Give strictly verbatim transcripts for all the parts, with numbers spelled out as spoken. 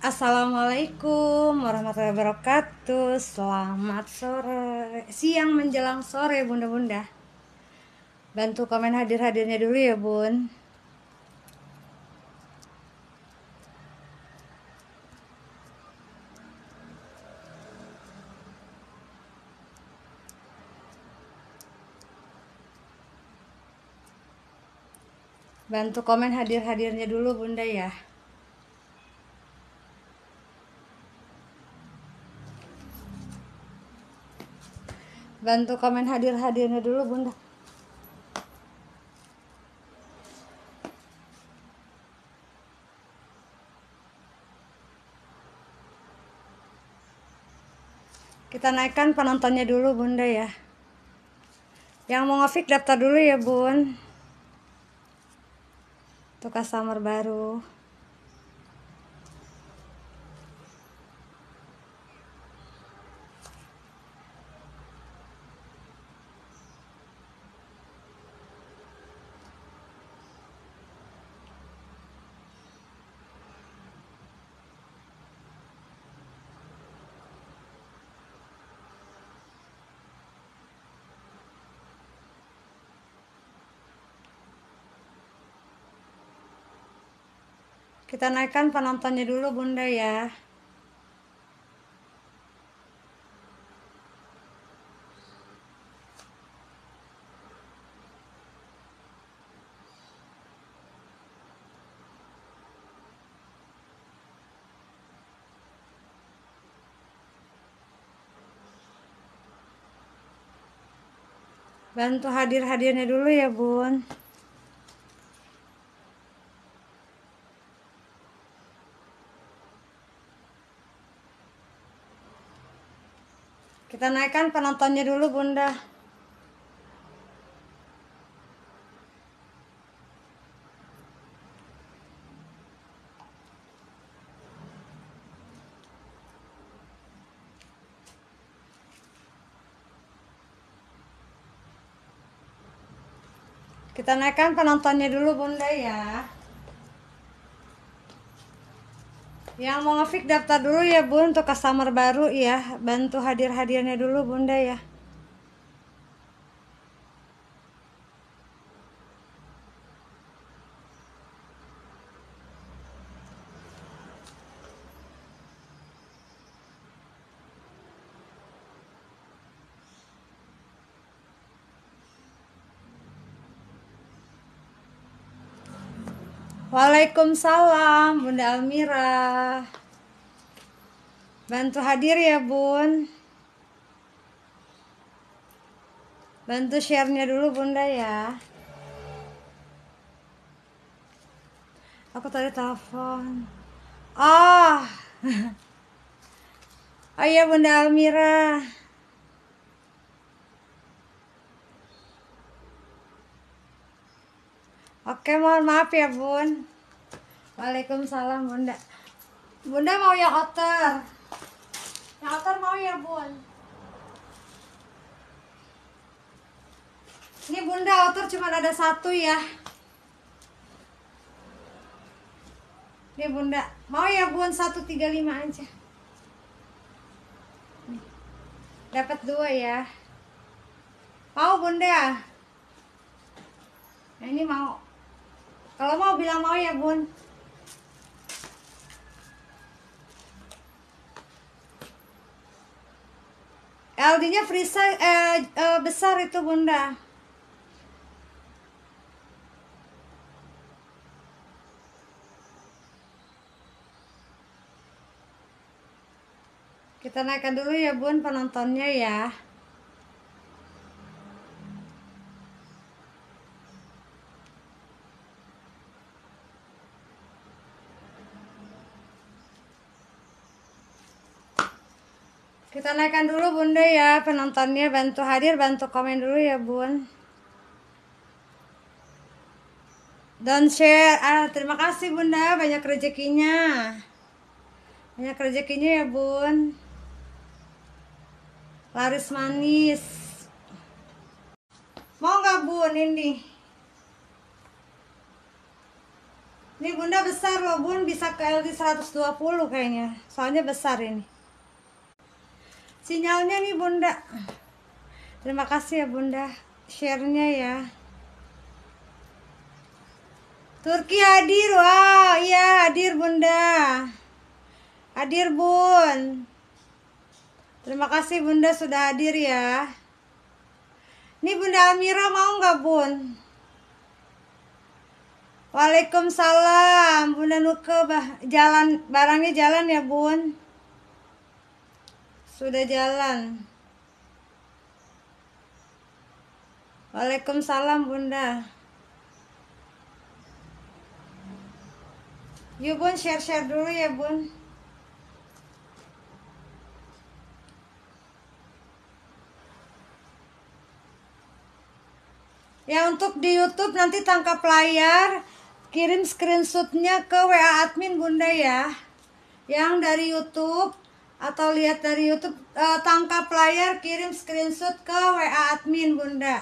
Assalamualaikum warahmatullahi wabarakatuh. Selamat sore, siang menjelang sore bunda-bunda. Bantu komen hadir-hadirnya dulu ya bun. Bantu komen hadir-hadirnya dulu bunda ya. Bantu komen hadir-hadirnya dulu bunda. Kita naikkan penontonnya dulu bunda ya. Yang mau nge-fix daftar dulu ya bun. Untuk customer baru. Kita naikkan penontonnya dulu bunda ya. Bantu hadir-hadirnya dulu ya bun. Kita naikkan penontonnya dulu bunda. Kita naikkan penontonnya dulu bunda ya. Yang mau nge-fix daftar dulu ya bun untuk customer baru ya. Bantu hadir-hadirnya dulu bunda ya. Waalaikumsalam Bunda Almira. Bantu hadir ya bun. Bantu share-nya dulu bunda ya. Aku tadi telepon. Oh. Oh iya Bunda Almira. Oke, mohon maaf ya bun. Waalaikumsalam bunda. Bunda mau yang otter. Yang otter mau ya bun. Ini bunda otter cuma ada satu ya. Ini bunda mau ya bun satu tiga lima aja. Dapat dua ya. Mau bunda. Nah ini mau. Kalau mau bilang mau ya bun. L D-nya free size eh, eh, besar itu bunda. Kita naikkan dulu ya bun penontonnya ya. Kita naikkan dulu bunda ya penontonnya. Bantu hadir, bantu komen dulu ya bun. Don't share. Ah, terima kasih bunda, banyak rezekinya. Banyak rezekinya ya bun. Laris manis. Mau nggak bun ini? Ini bunda besar loh bun, bisa ke L D seratus dua puluh kayaknya. Soalnya besar ini. Sinyalnya nih bunda. Terima kasih ya bunda, share-nya ya. Turki hadir, wow, iya hadir bunda. Hadir bun. Terima kasih bunda sudah hadir ya. Ini bunda Amira mau nggak bun? Waalaikumsalam bunda Nuke, bah, jalan barangnya jalan ya bun. Sudah jalan. Waalaikumsalam bunda. Yuk bun, share-share dulu ya bun. Ya untuk di YouTube nanti tangkap layar, kirim screenshotnya ke W A admin bunda ya. Yang dari YouTube atau lihat dari YouTube, eh, tangkap layar, kirim screenshot ke W A admin bunda.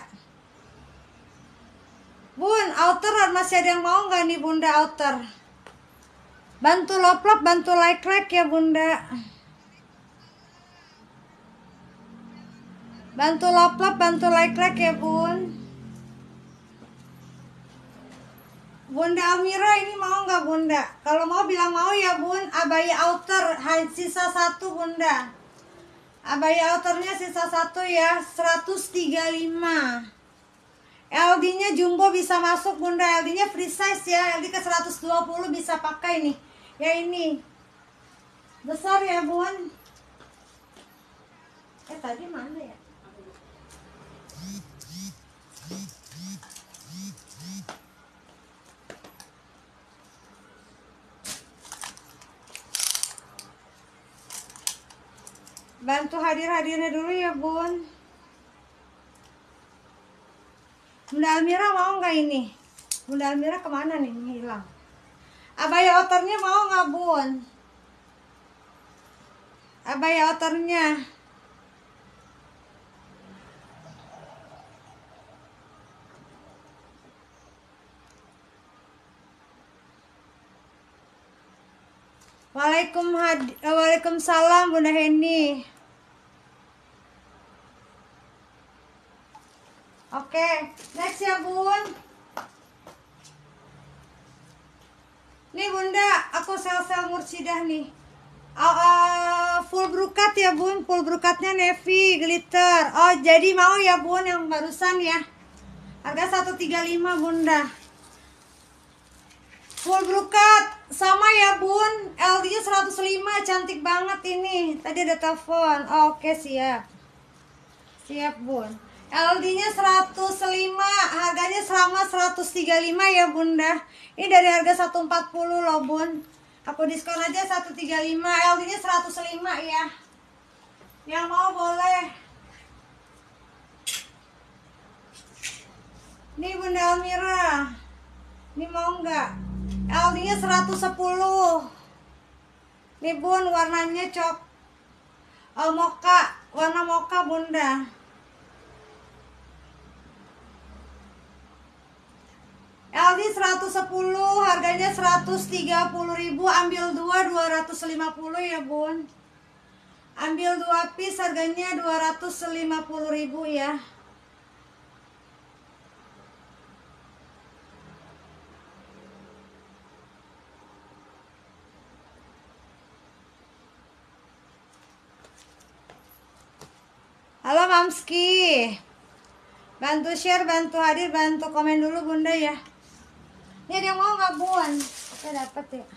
Bun, outer masih ada yang mau nggak nih bunda outer? Bantu lop-lop, bantu like-like ya bunda. Bantu lop-lop, bantu like-like ya bun. Bunda Amira ini mau nggak bunda? Kalau mau bilang mau ya bun. Abaya outer sisa satu bunda. Abaya outernya sisa satu ya, seratus tiga puluh lima. L D-nya jumbo bisa masuk bunda. L D-nya free size ya. L D ke seratus dua puluh bisa pakai nih. Ya ini besar ya bun. Eh tadi mana ya? Bantu hadir-hadirnya dulu ya bun. Bunda Almira mau nggak ini? Bunda Almira kemana nih? Hilang. Abaya outernya mau nggak bun? Abaya outernya. Waalaikumsalam Bunda Heni. Oke, next ya bun. Nih bunda, aku sel-sel mursidah nih. Uh, uh, full brokat ya bun, full brokatnya navy glitter. Oh jadi mau ya bun yang barusan ya. Harga seratus tiga puluh lima bunda. Full brokat sama ya bun. L D-nya seratus lima, cantik banget ini. Tadi ada telepon. Oh, oke siap. Siap bun. L D-nya seratus lima, harganya sama seratus tiga puluh lima ya bunda. Ini dari harga seratus empat puluh loh bun. Aku diskon aja seratus tiga puluh lima. L D-nya seratus lima ya. Yang mau boleh. Nih bunda Almira. Ini mau nggak? L D-nya seratus sepuluh. Nih bun, warnanya cok oh, mocha, warna mocha bunda. L D seratus sepuluh, harganya seratus tiga puluh ribu. Ambil dua, dua ratus lima puluh ya bun. Ambil dua piece, harganya dua ratus lima puluh ribu ya. Halo Mamski. Bantu share, bantu hadir, bantu komen dulu bunda ya. Ini ada yang mau nggak bun? Oke dapat ya.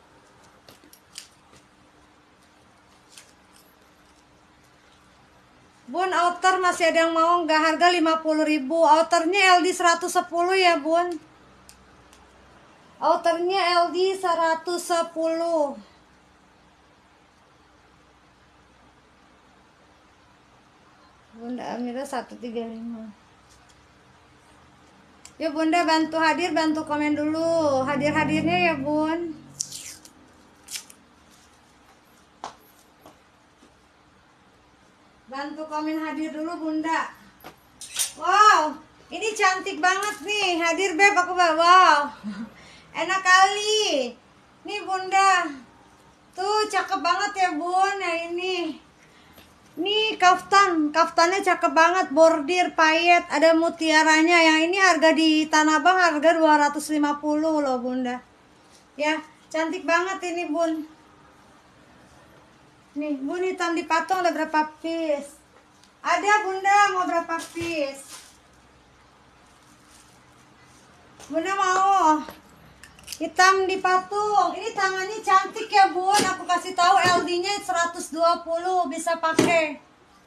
Bun, outer masih ada yang mau nggak? Harga lima puluh ribu. Outernya L D seratus sepuluh ya bun. Outernya L D seratus sepuluh. Bunda Amira seratus tiga puluh lima. Yuk bunda bantu hadir, bantu komen dulu. Hadir-hadirnya ya bun. Bantu komen hadir dulu bunda. Wow, ini cantik banget nih. Hadir beb, aku bawa. Wow. Enak kali. Nih bunda. Tuh cakep banget ya bun. Nah ini. Nih kaftan. Kaftannya cakep banget. Bordir, payet. Ada mutiaranya. Yang ini harga di Tanah Abang harga dua ratus lima puluh loh bunda. Ya cantik banget ini bun. Nih bun hitam dipatung ada berapa piece? Ada bunda mau berapa piece? Bunda mau hitam dipatung. Ini tangannya cantik ya bun. Aku kasih tahu L D-nya seratus dua puluh bisa pakai.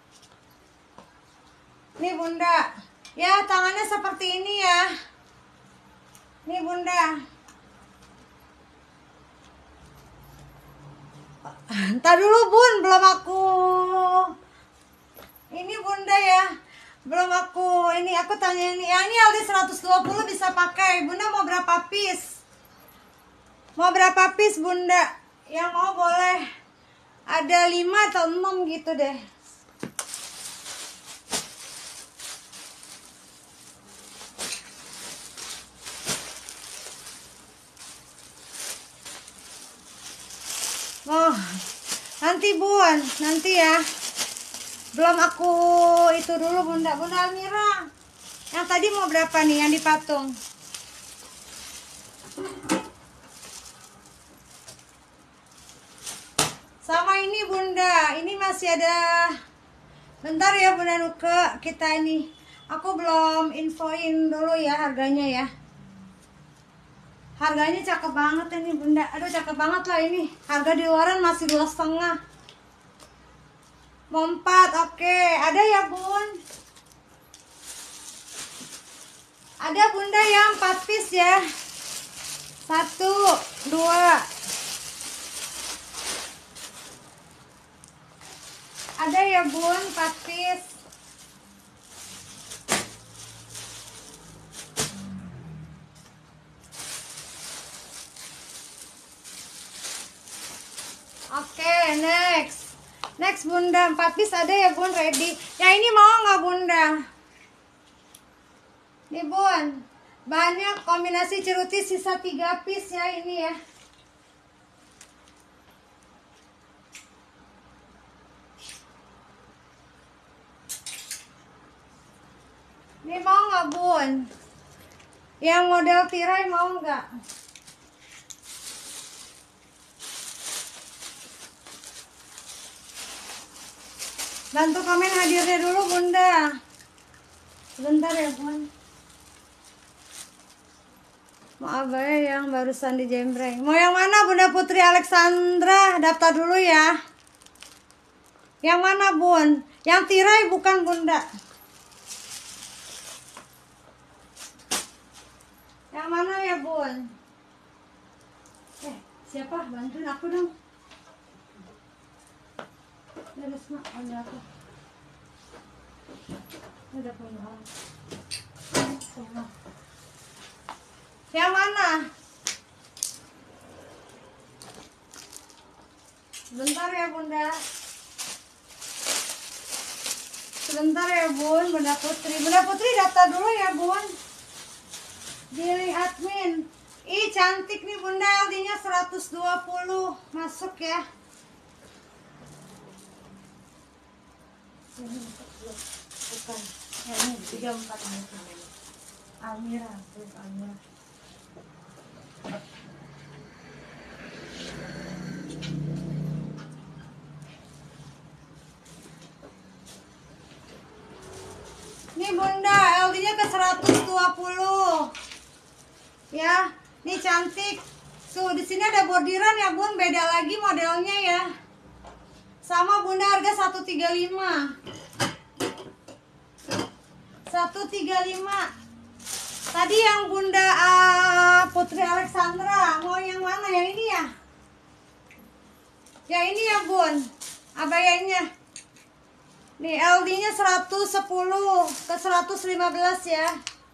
Nih bunda. Ya tangannya seperti ini ya. Nih bunda. Ntar dulu bun, belum aku. Ini bunda ya. Belum aku, ini aku tanya ini. Ya ini L D seratus dua puluh bisa pakai. Bunda mau berapa piece? Mau berapa piece bunda? Yang mau boleh. Ada lima atau enam gitu deh. Oh, nanti bun, nanti ya. Belum aku itu dulu bunda. Bunda Almira, yang tadi mau berapa nih yang dipatung? Sama ini bunda. Ini masih ada. Bentar ya bunda Nuke. Kita ini. Aku belum infoin dulu ya harganya ya. Harganya cakep banget ini bunda. Aduh cakep banget lah ini. Harga di luaran masih dua setengah. Mau empat, oke. Ada ya bun? Ada bunda yang empat piece ya. Satu, dua. Ada ya bun, empat piece. Oke, next. Next bunda, empat piece ada ya bun, ready. Yang ini mau nggak bunda? Nih bun, banyak kombinasi ceruti sisa tiga piece ya ini ya. Ini mau nggak bun? Yang model tirai mau nggak? Bantu komen hadirnya dulu bunda. Sebentar ya bun. Maaf ya yang barusan dijembreng. Mau yang mana bunda Putri Alexandra? Daftar dulu ya. Yang mana bun? Yang tirai bukan bunda. Yang mana ya bun? Eh siapa? Bantuin aku dong. Ada semua, ada apa? Ada pengalaman. Yang mana? Sebentar ya bunda. Sebentar ya bun, bunda Putri. Bunda Putri daftar dulu ya bun. Pilih admin. Ih cantik nih bunda, L D-nya seratus dua puluh. Masuk ya. Bukan, ya ini tiga empat Almira, tulis Almira. Nih bunda, L D-nya ke seratus dua puluh. Ya, nih cantik. Tuh di sini ada bordiran ya bun, beda lagi modelnya ya. Sama bunda harga seratus tiga puluh lima. seratus tiga puluh lima. Tadi yang bunda uh, Putri Alexandra, mau yang mana? Yang ini ya? Yang ini ya bun, abayanya. Nih L D-nya seratus sepuluh ke seratus lima belas ya.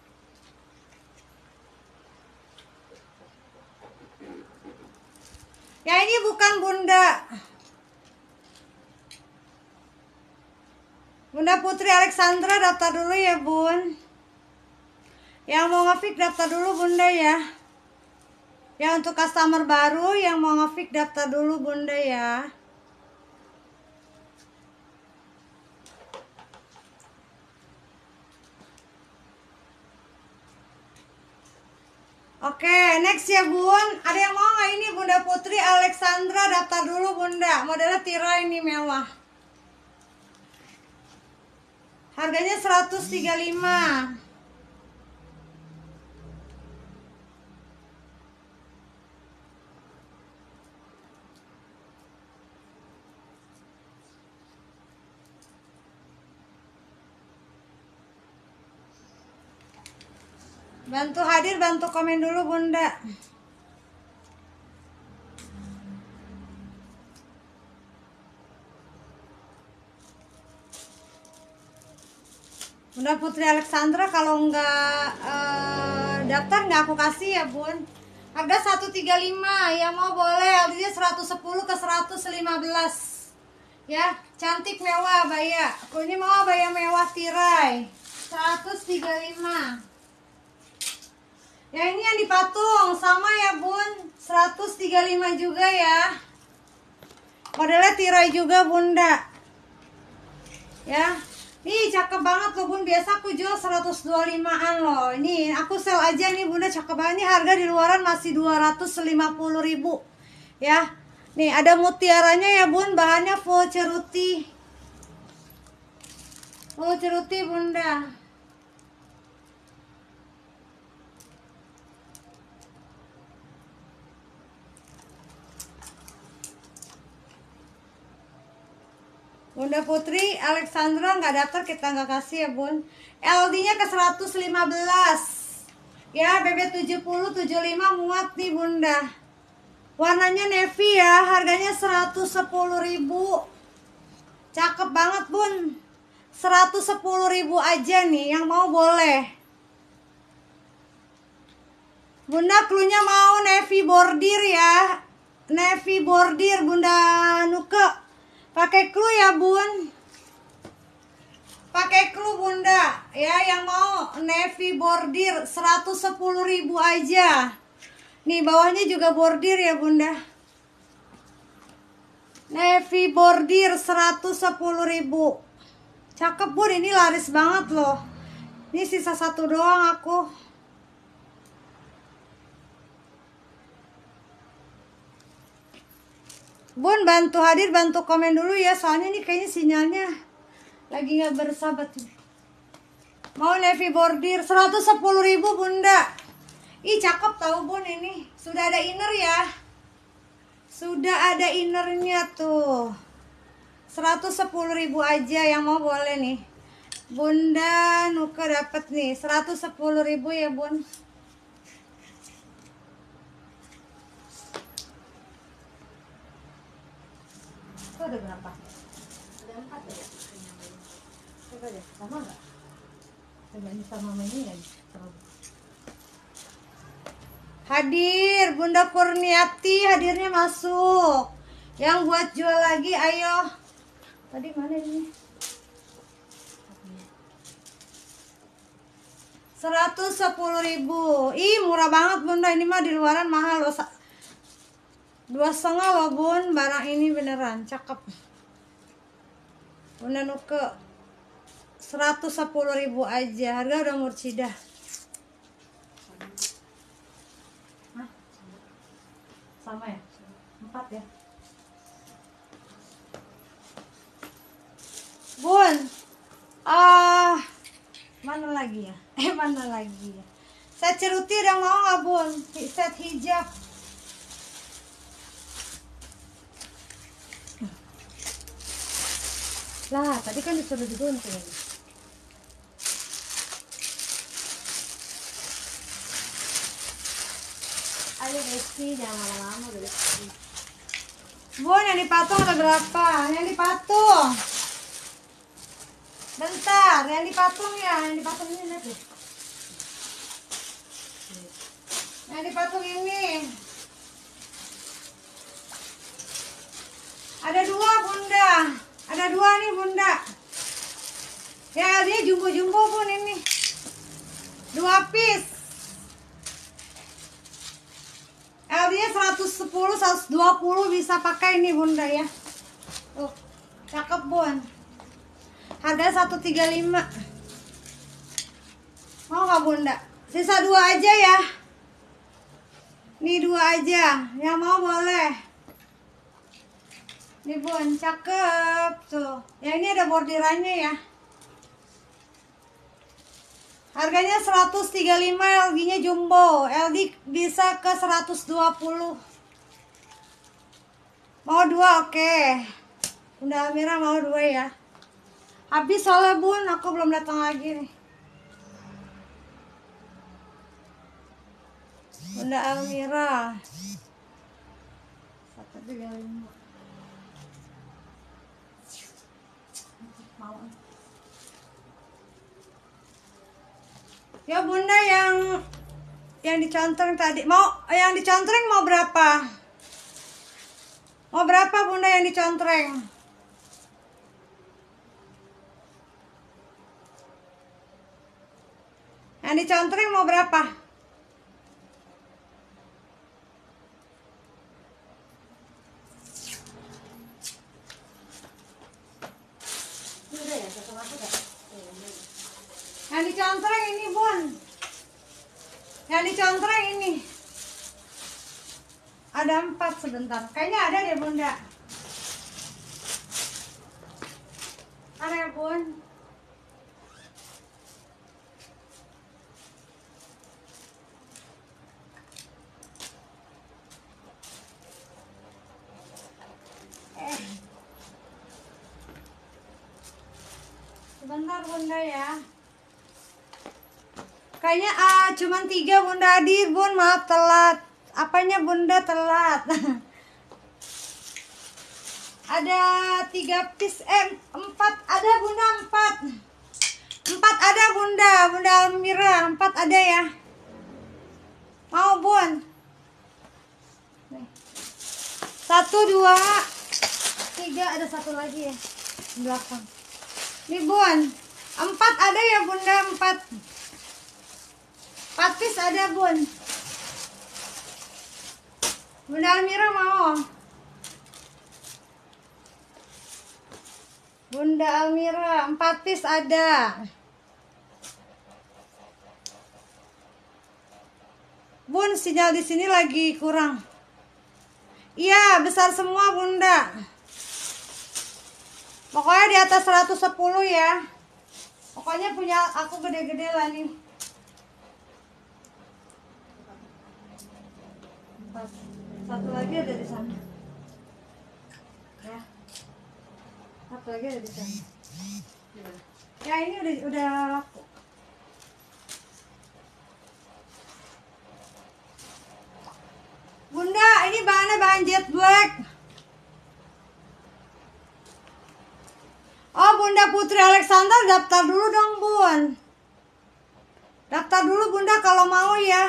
Yang ini bukan bunda. Bunda Putri Alexandra daftar dulu ya bun. Yang mau nge-fix daftar dulu bunda ya. Ya untuk customer baru yang mau nge-fix daftar dulu Bunda ya. Oke, next ya Bun. Ada yang mau nggak ini Bunda Putri Alexandra, daftar dulu Bunda. Modelnya tirai ini mewah. Harganya seratus tiga puluh lima. Bantu hadir, bantu komen dulu Bunda. Bunda Putri Alexandra kalau nggak uh, daftar nggak aku kasih ya Bun. Harga seratus tiga puluh lima, yang mau boleh. L D-nya seratus sepuluh ke seratus lima belas. Ya, cantik mewah baya. Aku ini mau baya mewah tirai. seratus tiga puluh lima. Ya ini yang dipatung sama ya Bun, seratus tiga puluh lima juga ya. Modelnya tirai juga Bunda. Ya. Nih cakep banget loh Bun, biasa aku jual seratus dua puluh limaan loh. Ini aku sel aja nih Bunda, cakep banget. Ini harga di luaran masih dua ratus lima puluh ribu. Ya. Nih ada mutiaranya ya Bun, bahannya full ceruti. Full ceruti Bunda. Bunda Putri Alexandra nggak daftar, kita nggak kasih ya Bun. L D-nya ke seratus lima belas. Ya, B B tujuh puluh tujuh puluh lima muat nih Bunda. Warnanya navy ya, harganya seratus sepuluh ribu. Cakep banget Bun. seratus sepuluh ribu aja nih, yang mau boleh. Bunda klunya mau navy bordir ya. Navy bordir Bunda Nuke. Pakai clue ya Bun. Pakai clue Bunda. Ya yang mau navy bordir seratus sepuluh ribu aja. Nih bawahnya juga bordir ya Bunda. Navy bordir seratus sepuluh ribu. Cakep Bun, ini laris banget loh. Ini sisa satu doang aku. Bun bantu hadir, bantu komen dulu ya, soalnya ini kayaknya sinyalnya lagi nggak bersahabat. Mau navy bordir seratus sepuluh ribu Bunda. Ih cakep tahu Bun, ini sudah ada inner ya. Sudah ada innernya tuh. seratus sepuluh ribu aja, yang mau boleh nih. Bunda Nuka dapat nih seratus sepuluh ribu ya Bun. Itu ada berapa? Ada empat ya. Coba deh, sama nggak? Coba ini sama ini ya. Hadir Bunda Kurniati, hadirnya masuk. Yang buat jual lagi, ayo. Tadi mana ini? seratus sepuluh ribu. Ih murah banget Bunda, ini mah di luaran mahal loh. Dua setengah loh Bun, barang ini beneran cakep. Bunda Nuke seratus sepuluh ribu aja, harga udah murcidah. Hah? Sama ya? Empat ya? Bun, ah uh, mana lagi ya? Eh mana lagi ya? Set ceruti udah mau nggak Bun? Set hijab. Lah, tadi kan disuruh digunting. Ayo Besti, jangan lama-lama udah Besti. Bun, yang dipatung ada berapa? Yang dipatung. Bentar, yang dipatung ya, yang dipatung ini lihat deh. Yang dipatung ini. Ada dua Bunda. Ada dua nih Bunda. Ya dia jumbo-jumbo Bun ini. Dua piece. L D-nya seratus sepuluh, seratus dua puluh bisa pakai ini bunda ya. Tuh, cakep bun. Harganya seratus tiga puluh lima. Mau nggak bunda? Sisa dua aja ya. Nih dua aja, yang mau boleh. Nih bun, cakep tuh. Yang ini ada bordirannya ya. Harganya seratus tiga puluh lima, L D-nya jumbo. L D bisa ke seratus dua puluh. Mau dua, oke. Bunda Almira mau dua ya. Habis soalnya bun, aku belum datang lagi nih. Bunda Almira seratus tiga puluh lima. Mau. Ya bunda yang yang dicontreng tadi mau yang dicontreng mau berapa? Mau berapa bunda yang dicontreng? Yang dicontreng mau berapa? Yang dicontreng ini bun. Yang dicontreng ini. Ada empat sebentar. Kayaknya ada deh bunda. Ada ya bun. Eh. Sebentar bunda ya. Kayaknya ah, cuman tiga bunda Adi bun, maaf telat. Apanya bunda telat? Ada tiga piece, eh empat ada bunda, empat. Empat ada bunda, bunda Almira, empat ada ya. Mau bun? Satu, dua, tiga, ada satu lagi ya di belakang. Nih bun, empat ada ya bunda, empat. Empat piece ada bun. Bunda Almira mau? Bunda Almira, empat piece ada. Bun, sinyal di sini lagi kurang. Iya, besar semua bunda. Pokoknya di atas seratus sepuluh ya. Pokoknya punya aku gede-gede lah nih. Satu lagi ada di sana. Ya. Satu lagi ada di sana. Ya ini udah udah laku. Bunda, ini bahannya bahan jet black. Oh, Bunda Putri Alexander daftar dulu dong, Bun. Daftar dulu Bunda kalau mau ya.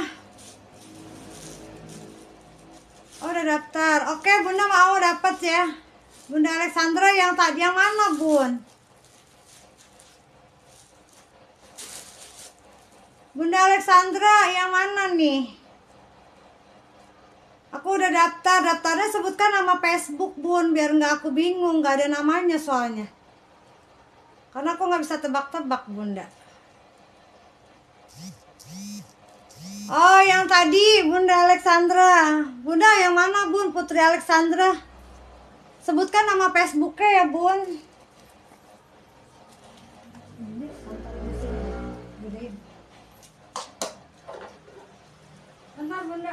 Oh, udah daftar. Oke, Bunda mau dapat ya. Bunda Alexandra yang tadi yang mana, Bun? Bunda Alexandra yang mana nih? Aku udah daftar. Daftarnya sebutkan nama Facebook, Bun, biar nggak aku bingung, nggak ada namanya soalnya. Karena aku nggak bisa tebak-tebak, Bunda. Oh, yang tadi Bunda Alexandra. Bunda yang mana, Bun? Putri Alexandra. Sebutkan nama Facebooknya ya, Bun. Bentar, Bunda.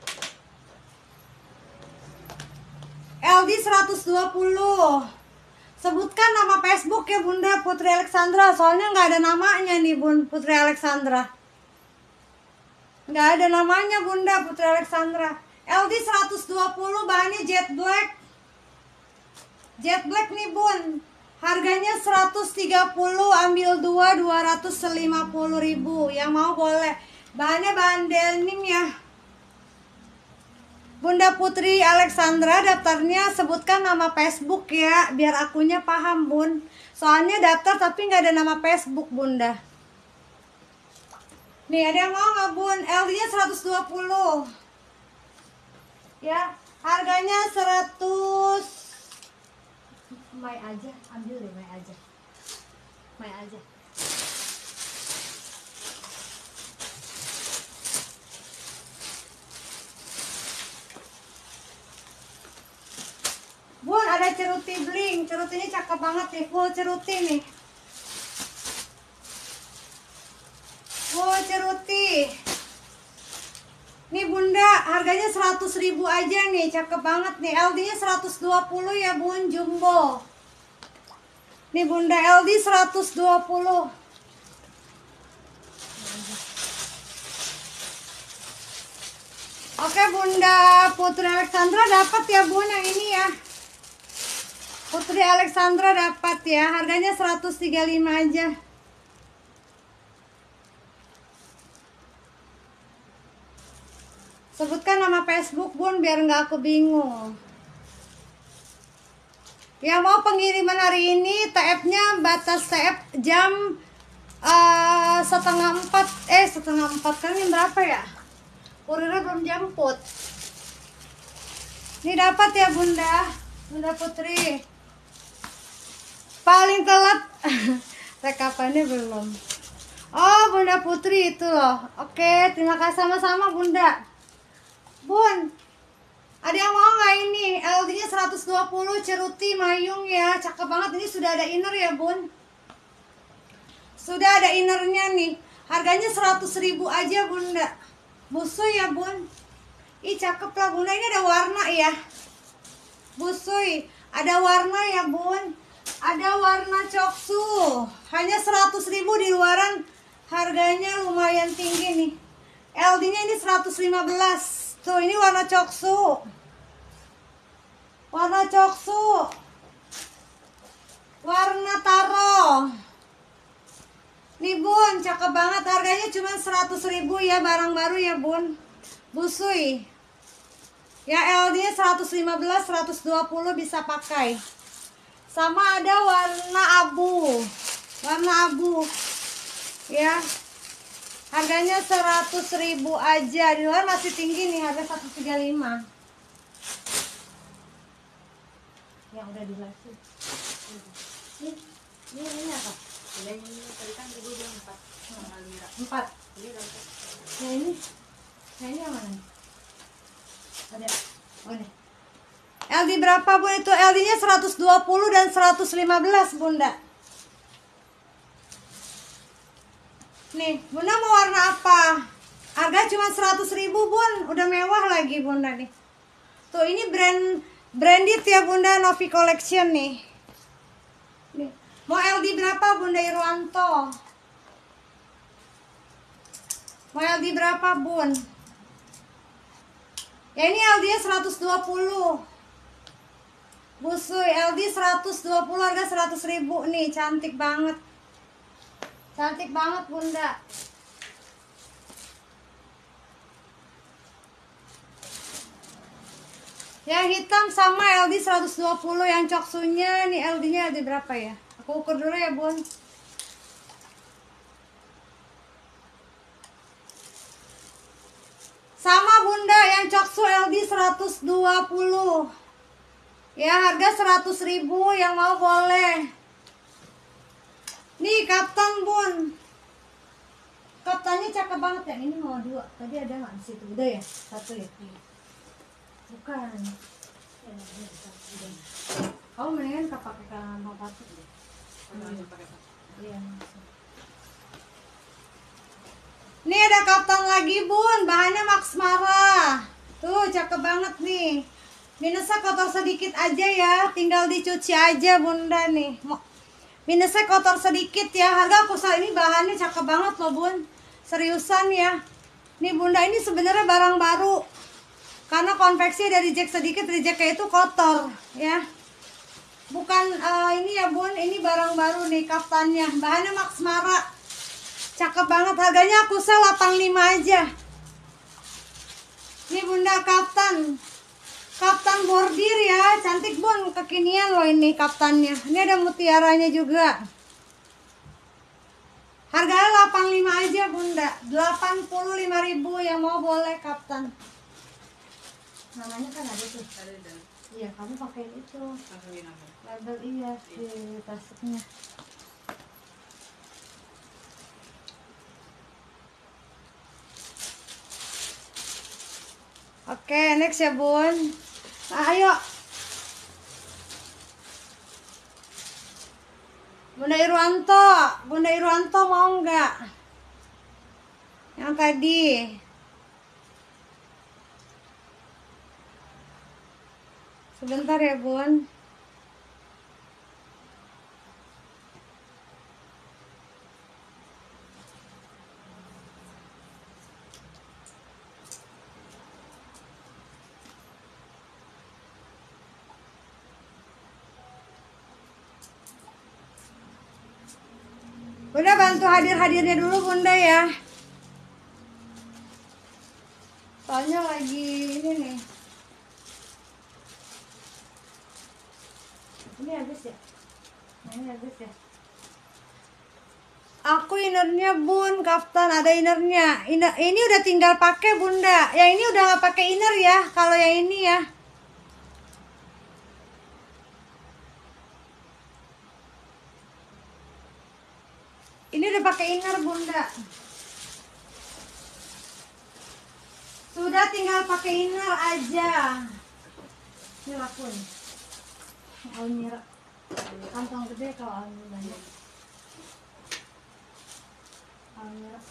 L D seratus dua puluh. Sebutkan nama Facebook ya, Bunda, Putri Alexandra. Soalnya nggak ada namanya nih, Bun, Putri Alexandra. Nggak ada namanya, Bunda, Putri Alexandra. L D seratus dua puluh, bahannya jet black. Jet black nih, Bun. Harganya seratus tiga puluh, ambil dua, dua ratus lima puluh ribu. Yang mau boleh. Bahannya bahan denim ya. Bunda Putri Alexandra, daftarnya sebutkan nama Facebook ya, biar akunya paham, Bun. Soalnya daftar tapi nggak ada nama Facebook, Bunda. Nih, ada yang mau nggak, Bun? L D-nya seratus dua puluh. Ya, harganya seratus. Mai aja, ambil deh mai aja. Mai aja. Bun, ada ceruti bling. Cerutinya cakep banget nih, full ceruti nih. Full ceruti. Nih bunda, harganya seratus ribu aja nih, cakep banget nih. L D-nya seratus dua puluh ya bun, jumbo. Nih bunda, L D seratus dua puluh. Oke bunda, Putri Alexandra dapat ya bun yang ini ya. Putri Alexandra dapat ya, harganya seratus tiga puluh lima aja. Sebutkan nama Facebook bun biar nggak aku bingung. Yang mau pengiriman hari ini T F-nya batas T F jam uh, setengah empat eh setengah empat kan yang berapa ya? Kurirnya belum jemput. Ini dapat ya bunda, Bunda Putri. Paling telat rekapannya belum. Oh Bunda Putri itu loh. Oke, terima kasih sama-sama bunda. Bun, ada yang mau nggak ini? L D-nya seratus dua puluh ceruti mayung ya, cakep banget. Ini sudah ada inner ya bun. Sudah ada innernya nih. Harganya seratus ribu aja bunda. Busui ya bun. Ih cakep lah bunda. Ini ada warna ya. Busui. Ada warna ya bun. Ada warna coksu. Hanya seratus ribu di luaran. Harganya lumayan tinggi nih. L D-nya ini seratus lima belas. Tuh ini warna coksu. Warna coksu. Warna taro. Nih bun, cakep banget. Harganya cuma seratus ribu ya, barang baru ya bun. Busui. Ya L D-nya seratus lima belas, seratus dua puluh bisa pakai. Sama ada warna abu. Warna abu. Ya. Harganya seratus ribu aja. Di luar masih tinggi nih, harga seratus tiga puluh lima. Yang udah dilasin. Ini, ini, ini apa? Ini tadi kan ibu bilang empat. Empat. Ini dapat. Nah ini, nah ini yang mana? Ada. Oh ini. L D berapa bun itu? L D-nya seratus dua puluh dan seratus lima belas bunda. Nih, bunda mau warna apa? Harga cuma seratus ribu bun, udah mewah lagi bunda nih. Tuh ini brand branded ya bunda, Novi Collection nih. Nih, mau L D berapa bunda Irwanto? Mau L D berapa bun? Ya ini L D-nya seratus dua puluh. Busui L D seratus dua puluh, harga seratus ribu nih, cantik banget. Cantik banget bunda. Yang hitam sama L D seratus dua puluh. Yang coksunya nih L D-nya L D berapa ya? Aku ukur dulu ya bun. Sama bunda, yang coksu L D seratus dua puluh. Ya harga seratus ribu, yang mau boleh. Nih kaptan bun. Kaptannya cakep banget ya. Ini mau dua. Tadi ada nggak di situ? Udah ya? Satu ya? Bukan. Kamu mendingan kau pakai kalangan patu deh. Iya. Nih ada kaptan lagi bun. Bahannya Max Mara. Tuh cakep banget nih. Minusnya kotor sedikit aja ya. Tinggal dicuci aja bunda nih. Minusnya kotor sedikit ya. Harga kusal ini bahannya cakep banget loh bun. Seriusan ya. Nih bunda ini sebenarnya barang baru. Karena konveksi ada reject sedikit, rejectnya itu kotor ya. Bukan uh, ini ya bun, ini barang baru nih kaftannya. Bahannya Max Mara. Cakep banget, harganya kusal delapan puluh lima aja. Nih bunda kaftan. Kaftan bordir ya, cantik bun, kekinian loh ini kaftannya. Ini ada mutiaranya juga. Harganya delapan puluh lima aja bunda, delapan puluh lima ribu, yang mau boleh kaftan. Namanya kan ada tuh. Ada di dalam. Iya, kamu pakai itu. Pakai nama. Label iya di plastiknya. Oke, next ya Bun. Nah, ayo. Bunda Irwanto, Bunda Irwanto mau nggak? Yang tadi. Sebentar ya Bun. Bunda bantu hadir-hadirnya dulu Bunda ya. Soalnya lagi ini nih. Ini habis ya? Nah, ini habis ya? Aku innernya Bun, kaftan ada innernya. Inner, ini udah tinggal pakai Bunda. Yang ini udah nggak pakai inner ya. Kalau yang ini ya. Ini udah pakai inner Bunda. Sudah tinggal pakai inner aja. Ini laku nih. Almira. Kantong gede kalau Almira banyak. Almira.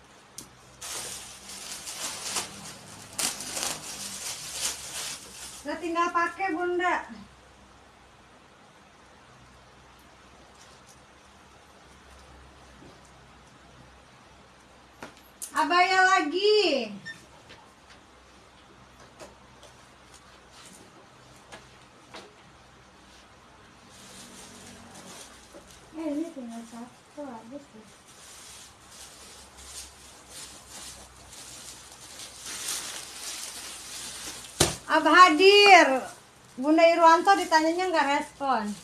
Udah tinggal pakai Bunda. Abaya lagi. Eh, ini tinggal satu habis ya. Abah hadir. Bunda Irwanto ditanyanya nggak respon.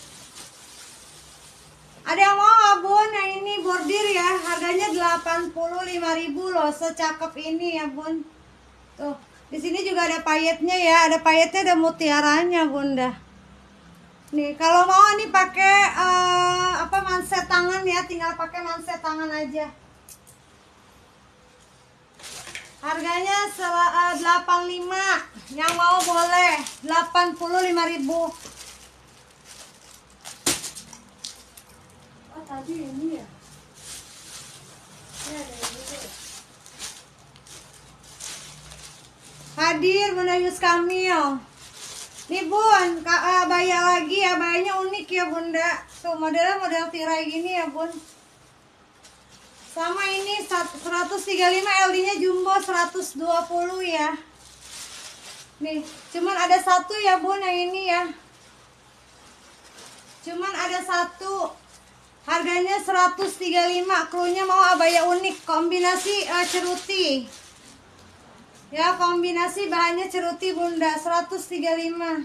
Ada yang mau nggak Bun? Yang ini bordir ya, harganya delapan puluh lima ribu loh, secakep ini ya Bun. Tuh, di sini juga ada payetnya ya, ada payetnya, ada mutiaranya Bunda. Nih, kalau mau nih pakai uh, apa manset tangan ya, tinggal pakai manset tangan aja. Harganya uh, delapan puluh lima, yang mau boleh delapan puluh lima ribu. Oh, tadi ini ya. Ini ada yang ini ya. Hadir Bunda Yus Kamil. Nih Bun, abaya lagi, abayanya unik ya Bunda. Tuh modelnya model tirai gini ya Bun. Sama ini seratus tiga puluh lima, L D-nya jumbo seratus dua puluh ya. Nih, cuman ada satu ya Bun yang ini ya. Cuman ada satu. Harganya seratus tiga puluh lima, cluenya mau abaya unik, kombinasi uh, ceruti. Ya, kombinasi bahannya ceruti Bunda, seratus tiga puluh lima.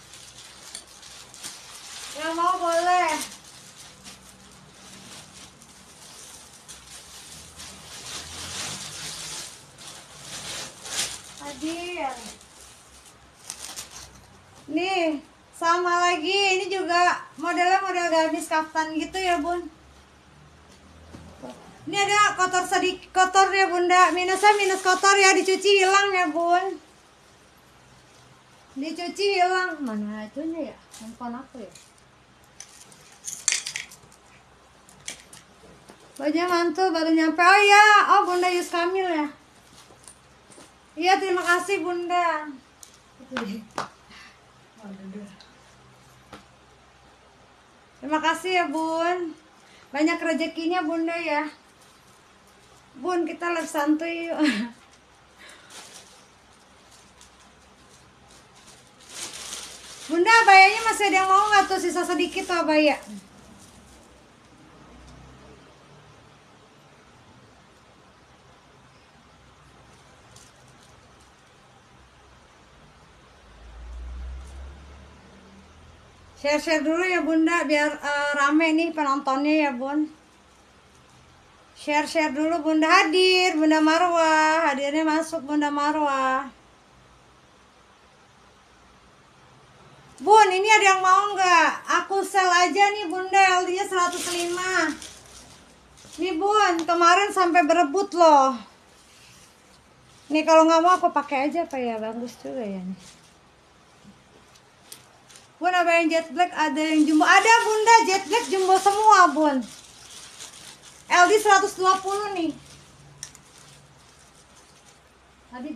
Yang mau boleh. Hadir. Nih, sama lagi, ini juga modelnya model gamis kaftan gitu ya Bun. Ini ada kotor sedikit, kotor ya Bunda, minusnya minus kotor ya, dicuci hilang ya Bun. Dicuci hilang, mana itunya ya, handphone aku ya. Bajunya mantul baru nyampe, oh iya, oh Bunda Yus Kamil ya. Iya terima kasih Bunda. Terima kasih ya Bun. Banyak rezekinya Bunda ya. Bun, kita live santuy yuk. Bunda, abayanya masih ada yang mau nggak tuh? Sisa sedikit tuh abaya. Share-share dulu ya Bunda, biar uh, rame nih penontonnya ya Bun. Share-share dulu Bunda. Hadir Bunda Marwah, hadirnya masuk Bunda Marwah. Bun, ini ada yang mau nggak? Aku sel aja nih bunda, L D-nya seratus lima. Nih bun, kemarin sampai berebut loh. Nih kalau nggak mau aku pakai aja apa ya, bagus juga ya nih. Bun, ada yang jet black, ada yang jumbo. Ada bunda, jet black jumbo semua bun. L D seratus dua puluh nih. Tadi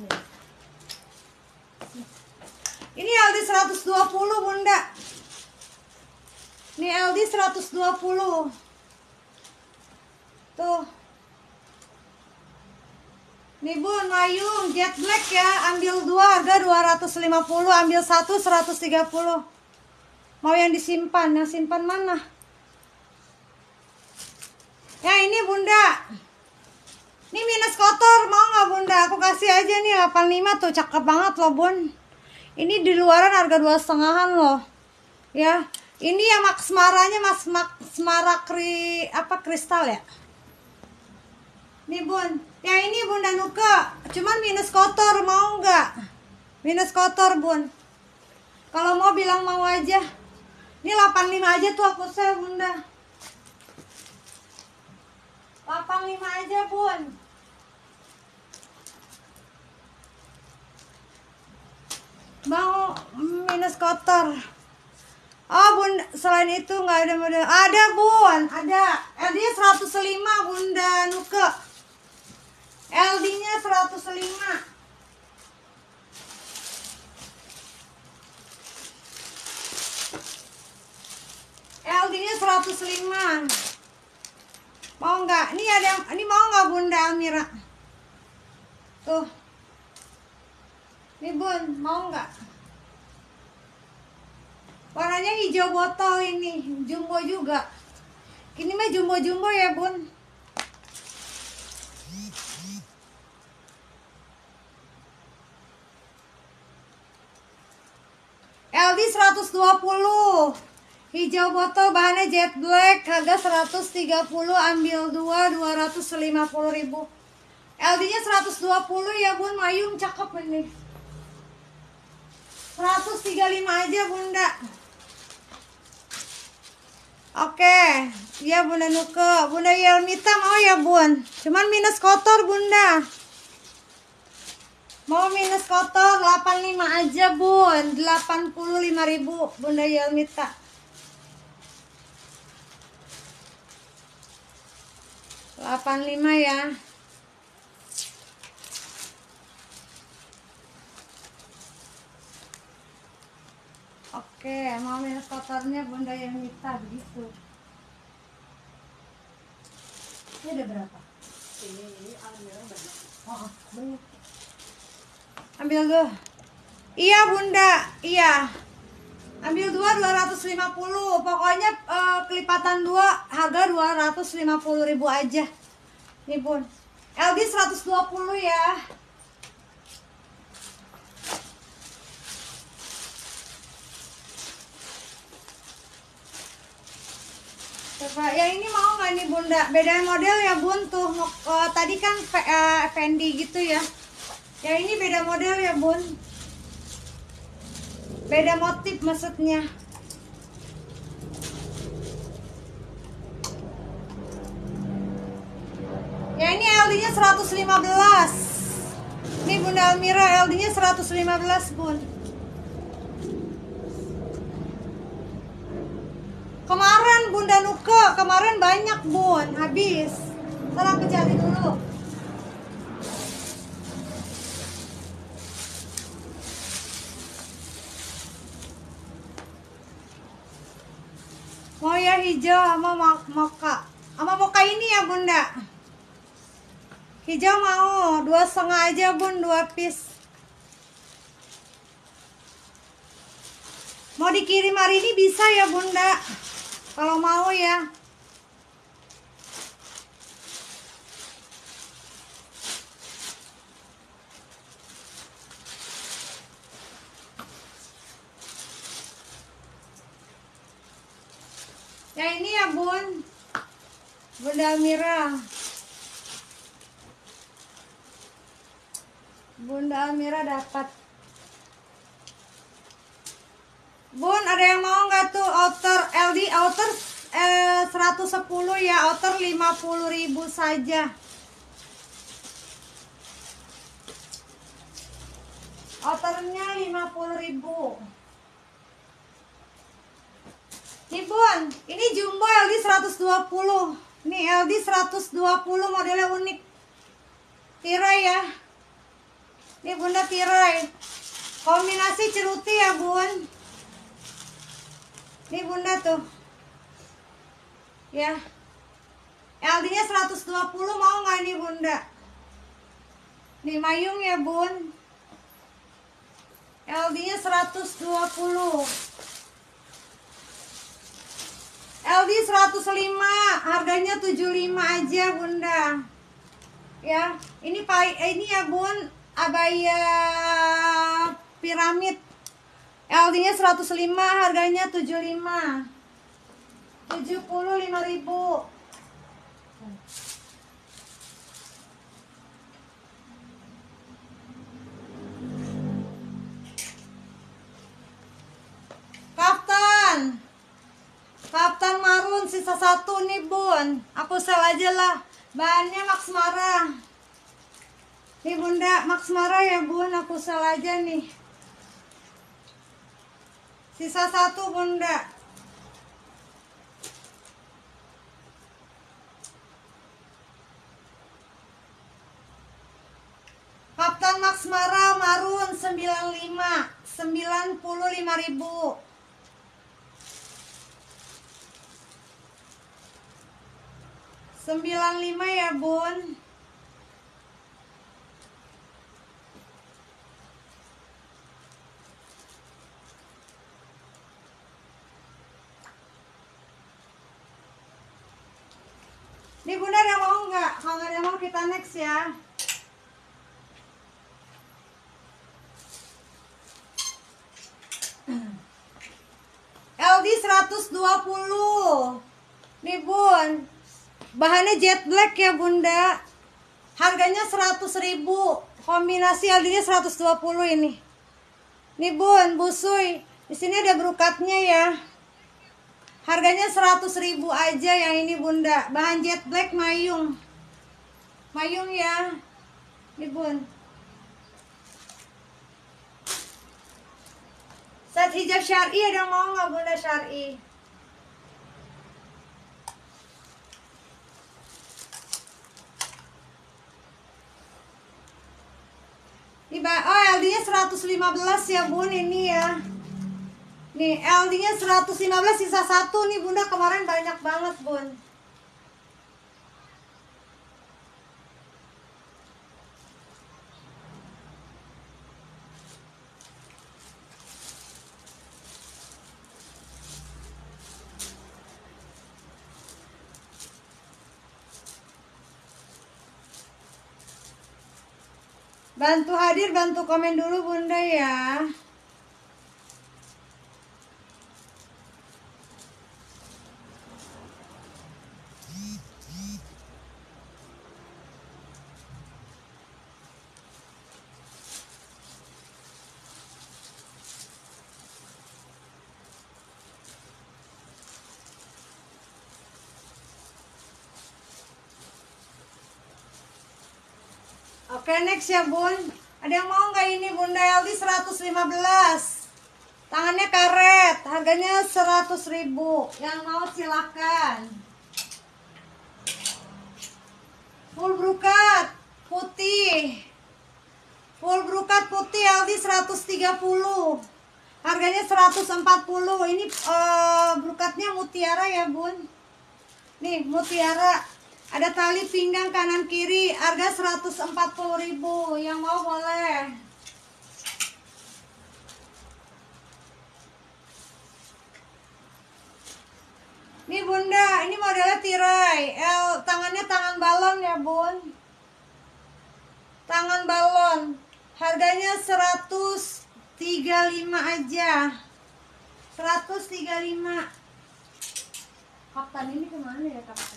ini L D seratus dua puluh bunda. Ini L D seratus dua puluh. Tuh. Nih bun, mayung jet black ya. Ambil dua harga dua ratus lima puluh, ambil satu seratus tiga puluh. Mau yang disimpan, yang simpan mana? Ya ini bunda. Ini minus kotor, mau nggak bunda? Aku kasih aja nih delapan puluh lima tuh, cakep banget loh bun. Ini di luaran harga dua setengahan loh. Ya, ini yang mak semaranya mas mak semara kri apa kristal ya? Nih bun, ya ini bunda Nuka, cuman minus kotor, mau nggak? Minus kotor bun. Kalau mau bilang mau aja. Ini delapan puluh lima aja tuh aku sel bunda. delapan puluh lima aja bun. Mau minus kotor. Oh bun, selain itu nggak ada model. Ada bun, ada. L D-nya seratus lima bunda Nuka. L D-nya seratus lima. L D-nya seratus lima. Mau nggak? Ini ada yang, ini mau nggak bunda Almira? Tuh. Nih bun, mau nggak? Warnanya hijau botol ini, jumbo juga. Ini mah jumbo-jumbo ya bun. L D seratus dua puluh. Hijau botol, bahannya jet black, harga seratus tiga puluh, ambil dua dua ratus lima puluh ribu. L D-nya seratus dua puluh ya bun, mayung cakep ini. seratus tiga puluh lima aja bunda. Oke, ya bunda Nuke. Bunda Yelmita mau ya bun, cuman minus kotor bunda. Mau minus kotor delapan puluh lima aja bun, delapan puluh lima ribu bunda Yelmita. delapan puluh lima ya. Oke, mau minus kotornya bunda Yelmita begitu. Ini ada berapa? Ini ini almira banyak. Oh, banyak. Ambil dua. Iya bunda, iya. Ambil dua dua ratus lima puluh. Pokoknya uh, kelipatan dua harga dua ratus lima puluh ribu aja. Nih bun. L D seratus dua puluh ya. Coba yang ini mau nggak nih bunda? Beda model ya bun tuh. Uh, tadi kan uh, Fendi gitu ya. Yang ini beda model ya bun. Beda motif maksudnya. Ya ini L D-nya seratus lima belas. Ini bunda Almira, L D-nya seratus lima belas bun. Kemarin bunda Nuke, kemarin banyak bun, habis. Ntar aku cari dulu. Mau ya hijau sama moka. Sama moka ini ya bunda. Hijau mau, dua setengah aja bun, dua piece. Mau dikirim hari ini bisa ya bunda. Kalau mau ya. Ya ini ya bun, bunda Almira. Bunda Almira dapat. Bun, ada yang mau nggak tuh outer L D outer eh, seratus sepuluh ya, outer lima puluh ribu saja. Outernya lima puluh ribu. Nih Bun, ini jumbo L D seratus dua puluh. Nih L D seratus dua puluh modelnya unik. Tirai ya. Nih Bunda tirai. Kombinasi ceruti ya Bun. Nih Bunda tuh. Ya. L D-nya seratus dua puluh mau nggak nih Bunda? Nih mayung ya Bun. L D-nya seratus dua puluh. L D seratus lima, harganya tujuh puluh lima aja Bunda. Ya, ini pai ini ya Bun, abaya piramid. L D-nya seratus lima, harganya tujuh puluh lima. tujuh puluh lima ribu. Kaftan. Kaftan marun sisa satu nih Bun. Aku sel aja lah. Bahannya Max Mara. Nih Bunda, Max Mara ya Bun, aku sel aja nih. Sisa satu Bunda. Kaftan Max Mara marun sembilan puluh lima, sembilan puluh lima ribu. sembilan puluh lima ya Bun. Nih Bunda ada mau nggak? Kalau nggak ada mau kita next ya. L D seratus dua puluh. Nih Bun. Bahannya jet black ya Bunda. Harganya seratus ribu. Kombinasi L D-nya seratus dua puluh ini. Nih Bun, busui. Di sini ada brokatnya ya. Harganya seratus ribu aja yang ini Bunda. Bahan jet black mayung. Mayung ya. Nih Bun. Set hijab syar'i ada yang mau nggak Bunda syar'i? Oh L D-nya seratus lima belas ya Bun ini ya. Nih L D-nya seratus lima belas sisa satu nih Bunda, kemarin banyak banget Bun. Bantu hadir, bantu komen dulu Bunda ya. Oke next ya Bun. Ada yang mau nggak ini Bunda L D seratus lima belas. Tangannya karet, harganya seratus ribu. Yang mau silakan. Full brokat putih. Full brokat putih L D seratus tiga puluh. Harganya seratus empat puluh. Ini uh, brokatnya mutiara ya Bun. Nih mutiara. Ada tali pinggang kanan kiri, harga seratus empat puluh ribu. Yang mau boleh. Nih Bunda, ini modelnya tirai. L, tangannya tangan balon ya Bun. Tangan balon. Harganya seratus tiga puluh lima aja. seratus tiga puluh lima. Kaftan ini kemana ya kaftan?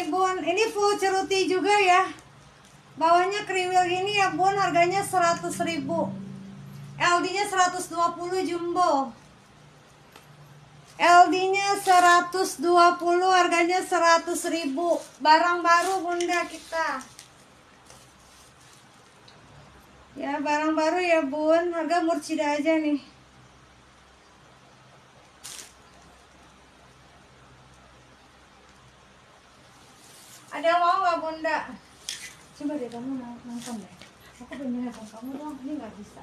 bun, ini full ceruti juga ya. Bawahnya kriwil gini ya bun, harganya seratus ribu. L D-nya seratus dua puluh jumbo. L D-nya seratus dua puluh, harganya seratus ribu. Barang baru bunda kita. Ya barang baru ya bun, harga murcida aja nih. Ada mau nggak bunda? Coba deh kamu nonton deh. Aku pengen nelfon kamu dong, ini nggak bisa.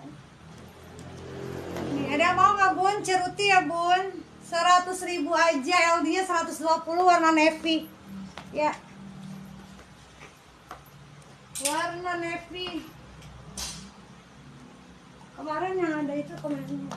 Nih ada mau nggak bun? Ceruti ya bun, seratus ribu aja. L D-nya seratus dua puluh, warna navy. Ya. Warna navy. Kemarin yang ada itu kemarin.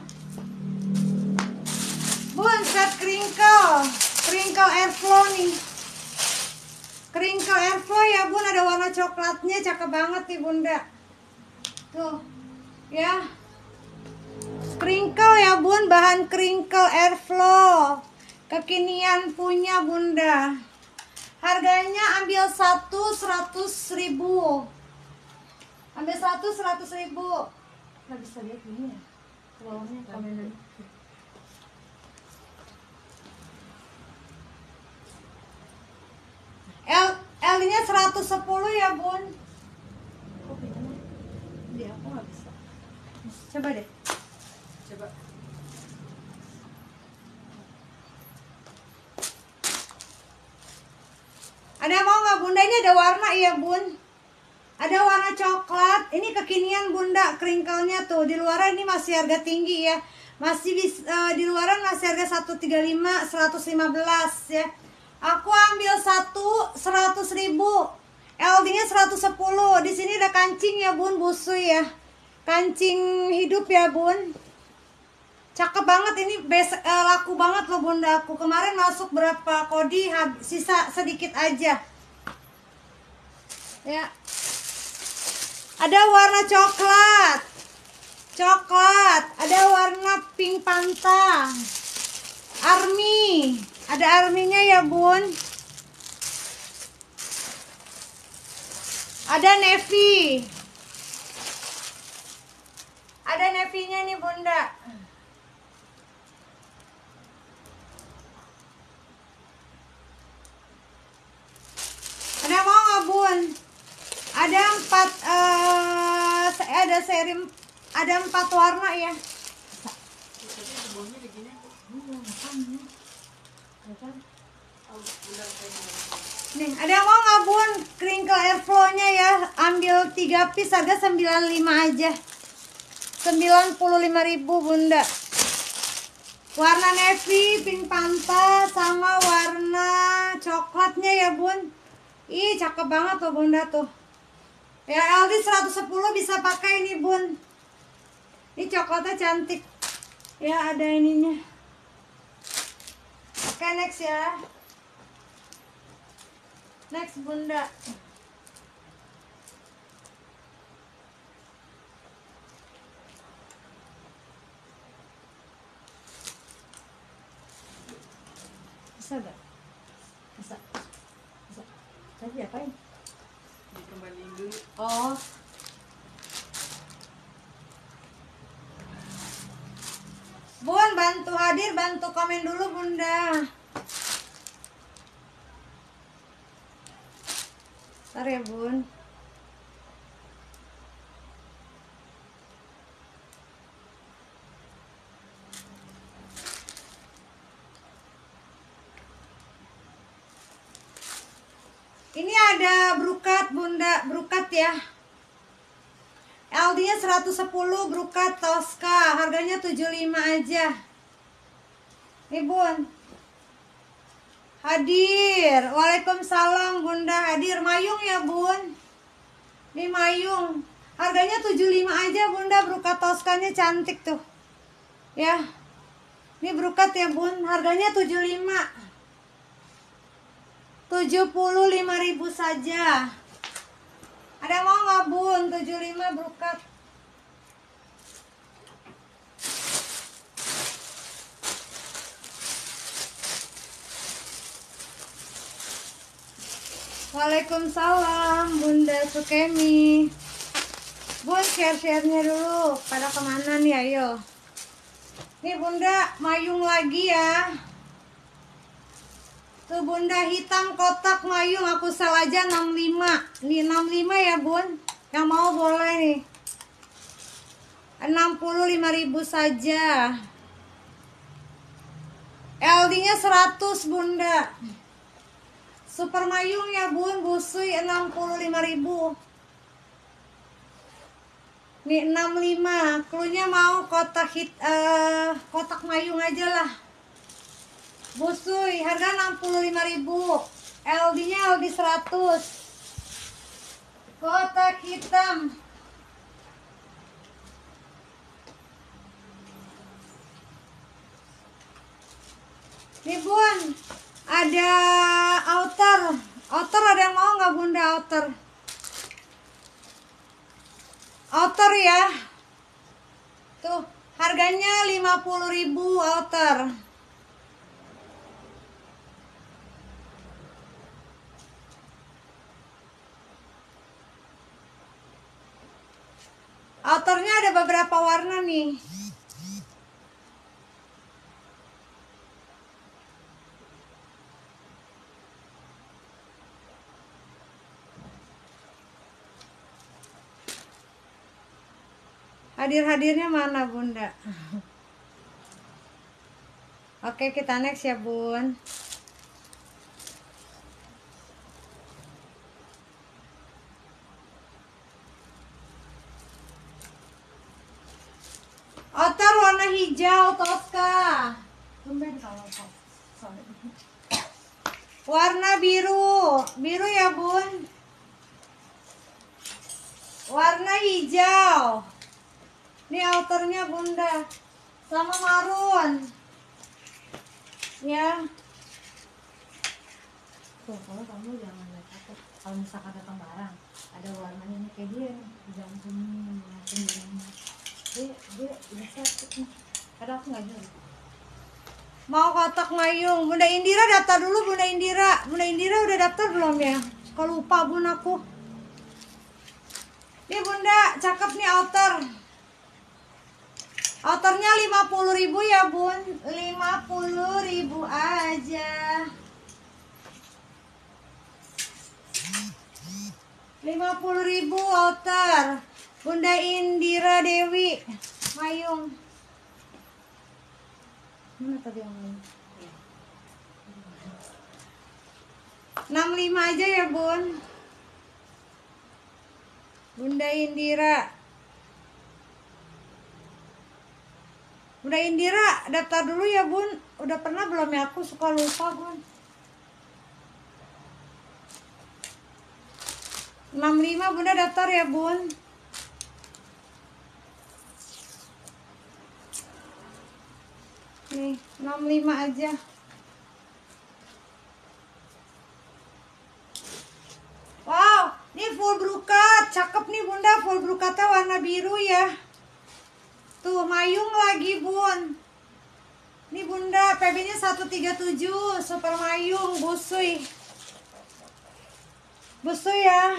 Bun, set crinkle, crinkle airflow nih. Crinkle airflow ya bun, ada warna coklatnya, cakep banget nih bunda. Tuh, ya. Crinkle ya bun, bahan crinkle airflow. Kekinian punya bunda. Harganya ambil satu seratus ribu. Ambil satu seratus ribu. Nggak bisa lihat ini ya. Bawahnya komenan. L L-nya seratus sepuluh ya bun. Kok bedanya? Di aku nggak bisa. Coba deh. Coba. Ada mau nggak bunda? Ini ada warna ya bun. Ada warna coklat. Ini kekinian bunda. Crinkle-nya tuh. Di luaran ini masih harga tinggi ya. Masih bis, uh, di luaran masih harga seratus tiga puluh lima, seratus lima belas ya. Aku ambil satu seratus ribu. L D-nya seratus sepuluh. Di sini ada kancing ya bun, busui ya. Kancing hidup ya bun. Cakep banget ini, best, uh, laku banget loh bunda aku. Kemarin masuk berapa kodi, sisa sedikit aja. Ya. Ada warna coklat. Coklat, ada warna pink pantang. Army. Ada arminya ya bun. Ada navy. Ada navy-nya nih bunda. Ada mau nggak bun? Ada empat uh, ada seri, ada empat warna ya. Nih, ada mau nggak bun? Crinkle airflow-nya ya. Ambil tiga piece, harga sembilan puluh lima aja. sembilan puluh lima ribu bunda. Warna navy, pink panta, sama warna coklatnya ya bun. Ih, cakep banget tuh bunda tuh. Ya L D seratus sepuluh bisa pakai ini bun. Ini coklatnya cantik. Ya ada ininya. Oke next ya. Next bunda. Bisa gak? Bisa. Bisa. Tadi apain? Dikembaliin dulu. Oh. Bun, bantu hadir, bantu komen dulu bunda. Bentar ya bun. Ini ada brokat bunda, brokat ya. L D-nya seratus sepuluh, brokat Tosca, harganya tujuh puluh lima aja. Nih bun. Hadir. Waalaikumsalam bunda, hadir. Mayung ya bun. Nih mayung. Harganya tujuh puluh lima aja bunda, brokat Toscanya cantik tuh. Ya. Ini brokat ya bun, harganya tujuh puluh lima. tujuh puluh lima ribu saja. Ada mau nggak bun? tujuh puluh lima brokat. Waalaikumsalam Bunda Sukemi. Bun, share-share-nya dulu. Pada kemana nih, ayo. Nih Bunda, mayung lagi ya. Tuh Bunda, hitam kotak mayung. Aku sel aja enam puluh lima. Nih enam puluh lima ya Bun. Yang mau boleh nih. enam puluh lima ribu saja. L D-nya seratus Bunda. Super mayung ya Bun, busui enam puluh lima ribu. Nih enam puluh lima. Klunya mau kotak hit uh, kotak mayung aja lah. Busui harga enam puluh lima ribu. L D-nya L D seratus. Kotak hitam. Nih Bun, ada outer. Outer ada yang mau nggak Bunda outer? Outer ya. Tuh, harganya lima puluh ribu outer. Outernya ada beberapa warna nih. Hadir-hadirnya mana Bunda? Oke, kita next ya Bun. Outer warna hijau Tosca. Tumben kalau sorry. Warna biru. Biru ya Bun. Warna hijau. Ini outernya Bunda. Sama marun. Ya. Tuh, kalau kamu jangan lihat aku. Kalau misalkan datang barang, ada warnanya nih kayak dia nih, jangan kuning, kuning. Dia, dia udah sakit nih. Kadang aku nggak jual. Mau kotak mayung. Bunda Indira daftar dulu Bunda Indira. Bunda Indira udah daftar belum ya? Kalau lupa Bun aku. Nih Bunda, cakep nih outer. Outernya lima puluh ribu ya Bun. lima puluh ribu aja. lima puluh ribu outer. Bunda Indira Dewi mayung. Mana tadi yang lain? enam puluh lima aja ya Bun. Bunda Indira. Bunda Indira daftar dulu ya Bun. Udah pernah belum ya? Aku suka lupa Bun. enam puluh lima Bunda daftar ya Bun. Nih enam puluh lima aja. Wow, ini full brokat. Cakep nih Bunda, full brokatnya warna biru ya. Tuh mayung lagi Bun. Ini Bunda, P B-nya seratus tiga puluh tujuh, super mayung, busui. Busui ya.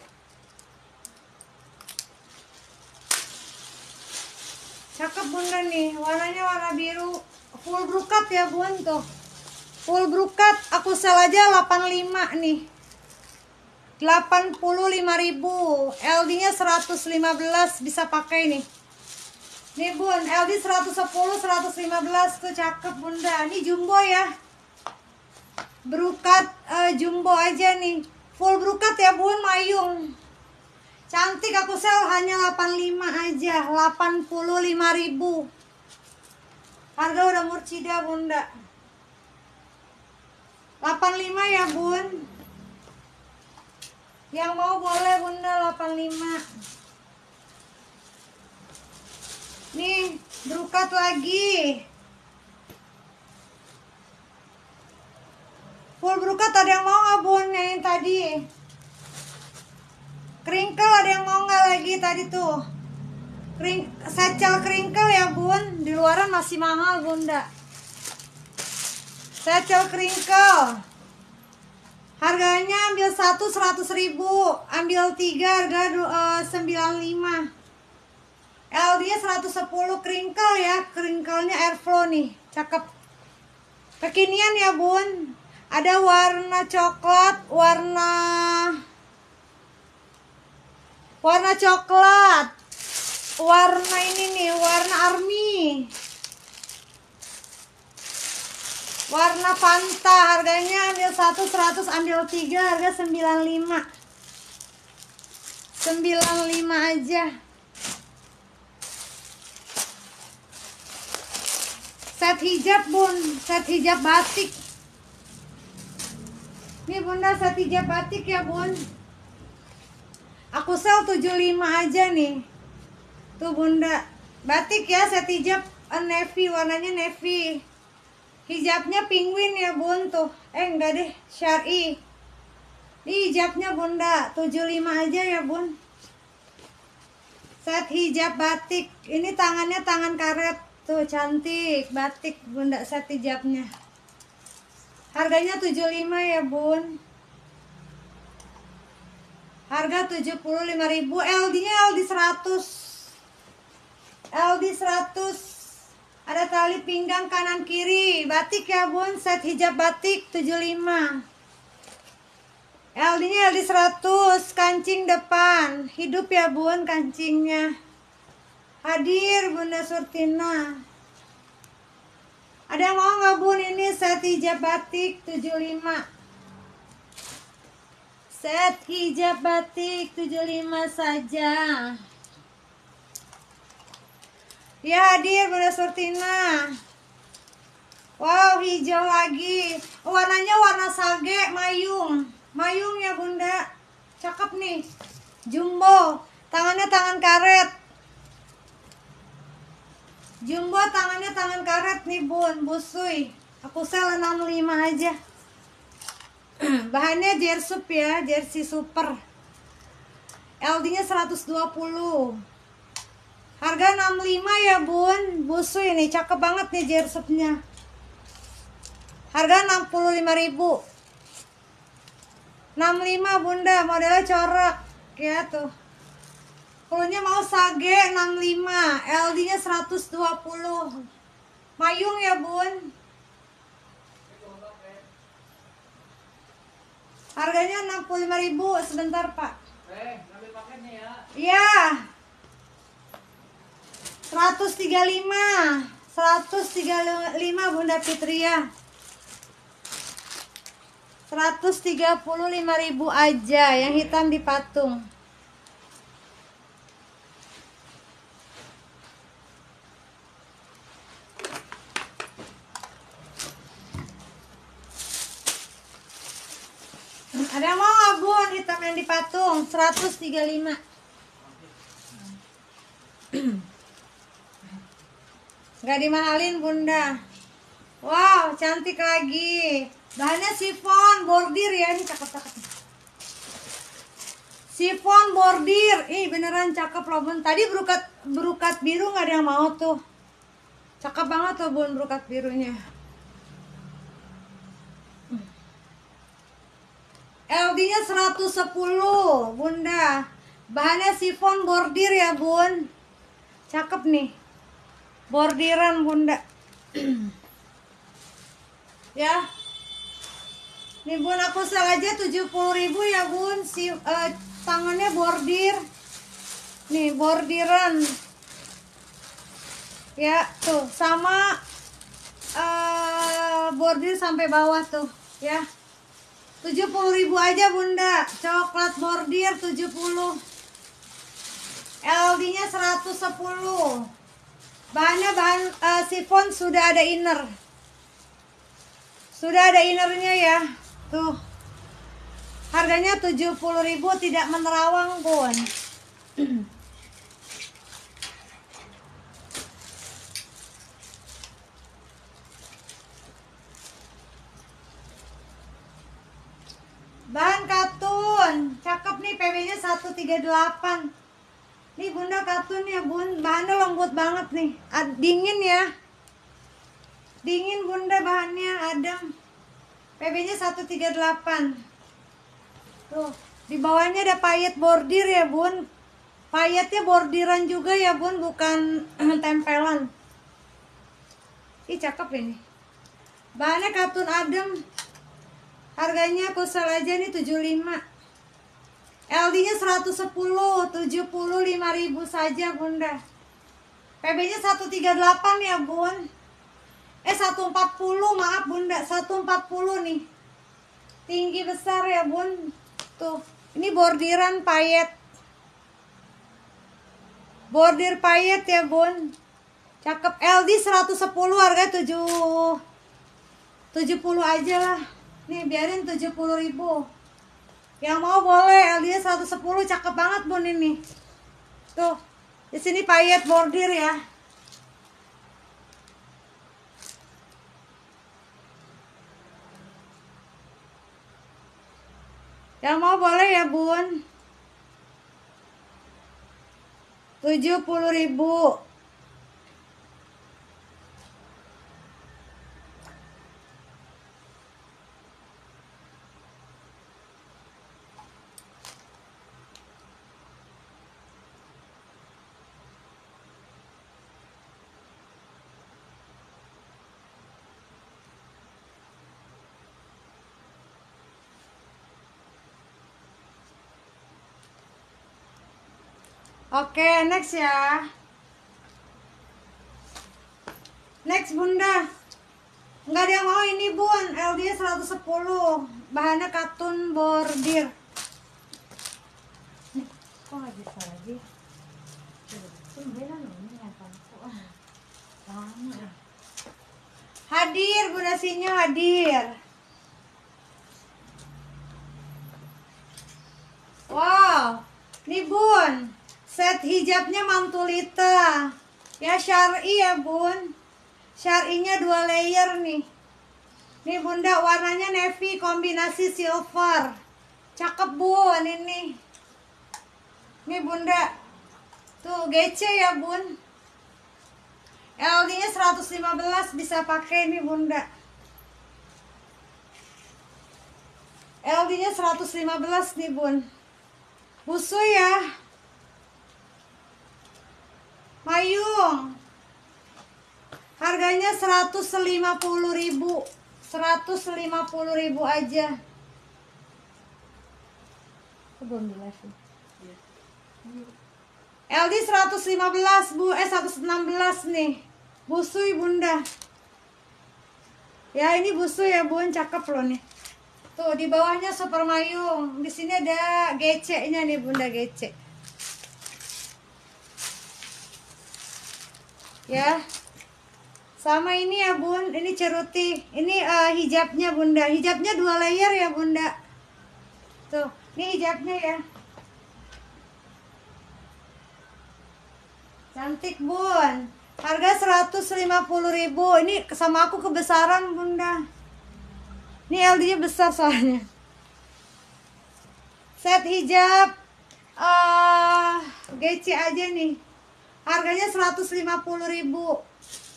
Cakep Bunda nih, warnanya warna biru. Full brokat ya Bun tuh. Full brokat, aku sel aja delapan puluh lima nih. delapan puluh lima ribu. L D-nya seratus lima belas, bisa pakai nih. Nih Bun, L D seratus sepuluh, seratus lima belas tuh cakep Bunda. Ini jumbo ya. Brokat uh, jumbo aja nih. Full brokat ya Bun, mayung. Cantik, aku sel hanya delapan puluh lima aja. delapan puluh lima ribu. Harga udah murcida Bunda. delapan puluh lima ya Bun. Yang mau boleh Bunda, delapan puluh lima. Nih, brokat lagi. Full brokat ada yang mau nggak Bun? Yang tadi. Crinkle ada yang mau nggak lagi tadi tuh? Kring, satchel crinkle ya Bun. Di luaran masih mahal Bunda. Satchel crinkle. Harga Harganya ambil satu seratus ribu, ambil tiga harga uh, sembilan puluh lima. L D-nya seratus sepuluh, crinkle ya, crinkle-nya airflow nih, cakep. Kekinian ya bun, ada warna coklat, warna warna coklat, warna ini nih, warna army, warna Fanta. Harganya ambil satu seratus, ambil tiga harga sembilan puluh lima. sembilan puluh lima aja. Set hijab bun, set hijab batik. Nih bunda, set hijab batik ya bun. Aku sel tujuh puluh lima aja nih. Tuh bunda, batik ya, set hijab navy, warnanya navy. Hijabnya penguin ya bun tuh. Eh enggak deh, syari. Ini hijabnya bunda, tujuh puluh lima aja ya bun. Set hijab batik. Ini tangannya tangan karet. Tuh cantik, batik bunda, set hijabnya. Harganya tujuh puluh lima ya bun. Harga tujuh puluh lima ribu. L D-nya L D seratus. L D seratus. Ada tali pinggang kanan kiri. Batik ya bun, set hijab batik tujuh puluh lima. L D-nya L D seratus, kancing depan. Hidup ya bun kancingnya. Hadir Bunda Surtina. Ada yang mau nggak bun ini set hijab batik tujuh puluh lima? Set hijab batik tujuh puluh lima saja. Ya hadir Bunda Surtina. Wow, hijau lagi. Warnanya warna sage mayung. Mayung ya bunda. Cakep nih. Jumbo. Tangannya tangan karet. Jumbo tangannya tangan karet nih bun, busui. Aku sel enam puluh lima aja. Bahannya jersey ya, jersey super. L D-nya seratus dua puluh. Harga enam puluh lima ya bun, busui nih, cakep banget nih jersey-nya. Harga enam puluh lima ribu. enam puluh lima bunda, modelnya corak ya tuh. Puluhnya mau sage enam puluh lima, L D-nya seratus dua puluh. Mayung ya bun. Harganya enam puluh lima ribu. Sebentar pak. Eh, ambil paketnya ya. Iya. seratus tiga puluh lima. seratus tiga puluh lima Bunda Fitria. seratus tiga puluh lima ribu aja, yang hitam di patung. Ada yang mau nggak bun hitam yang di patung seratus tiga puluh lima? Nggak dimahalin bunda. Wow cantik lagi. Bahannya chiffon bordir ya, ini cakep-cakep. Chiffon bordir, ih beneran cakep loh bun. Tadi berukat berukat biru nggak ada yang mau tuh. Cakep banget tuh bun berukat birunya. L D-nya seratus sepuluh bunda. Bahannya chiffon bordir ya bun. Cakep nih. Bordiran bunda. Ya. Nih bun aku sel aja tujuh puluh ribu ya bun. Si uh, tangannya bordir. Nih bordiran. Ya tuh sama uh, bordir sampai bawah tuh ya. tujuh puluh ribu aja bunda. Coklat bordir tujuh puluh. L D-nya seratus sepuluh. Bahannya bahan uh, chiffon, sudah ada inner. Sudah ada innernya ya. Tuh. Harganya tujuh puluh ribu, tidak menerawang pun. Bahan katun, cakep nih, P W-nya seratus tiga puluh delapan. Nih bunda katun ya bun, bahannya lembut banget nih. Dingin ya. Dingin bunda, bahannya adem. P W-nya seratus tiga puluh delapan. Tuh, di bawahnya ada payet bordir ya bun. Payetnya bordiran juga ya bun, bukan tempelan. Ih cakep ini. Bahannya katun adem. Harganya kusel aja nih tujuh puluh lima. L D-nya seratus sepuluh, tujuh puluh lima ribu saja bunda. P B-nya seratus tiga puluh delapan ya bun. Eh seratus empat puluh, maaf bunda, seratus empat puluh nih. Tinggi besar ya bun. Tuh, ini bordiran payet. Bordir payet ya bun. Cakep. L D seratus sepuluh, harga tujuh tujuh puluh aja lah. Nih biarin tujuh puluh ribu. Yang mau boleh. L D seratus sepuluh, cakep banget bun ini. Tuh, di sini payet bordir ya. Yang mau boleh ya bun. tujuh puluh ribu. Oke, next ya. Next bunda. Nggak ada yang mau ini bun. L D seratus sepuluh. Bahannya katun bordir. Nih, kok nggak bisa lagi? Hadir bunda Sinyo, hadir. Wow, nih bun. Set hijabnya mantulita. Ya syar'i ya bun. Syar'inya dua layer nih. Nih bunda, warnanya navy kombinasi silver. Cakep bun ini. Nih bunda. Tuh G C ya bun. L D-nya seratus lima belas, bisa pakai nih bunda. L D-nya seratus lima belas nih bun. Busu ya. Mayung. Harganya seratus lima puluh ribu. seratus lima puluh ribu aja. Belum jelasin. L D seratus lima belas bu, eh seratus enam belas nih. Busui bunda. Ya ini busui ya bun, cakep loh nih. Tuh di bawahnya super mayung. Di sini ada G C-nya nih bunda, G C. Ya. Sama ini ya bun, ini ceruti. Ini uh, hijabnya bunda. Hijabnya dua layer ya bunda. Tuh, ini hijabnya ya. Cantik bun. Harga seratus lima puluh ribu. Ini sama aku kebesaran bunda. Ini L D-nya besar soalnya. Set hijab uh, G C aja nih. Harganya seratus lima puluh ribu.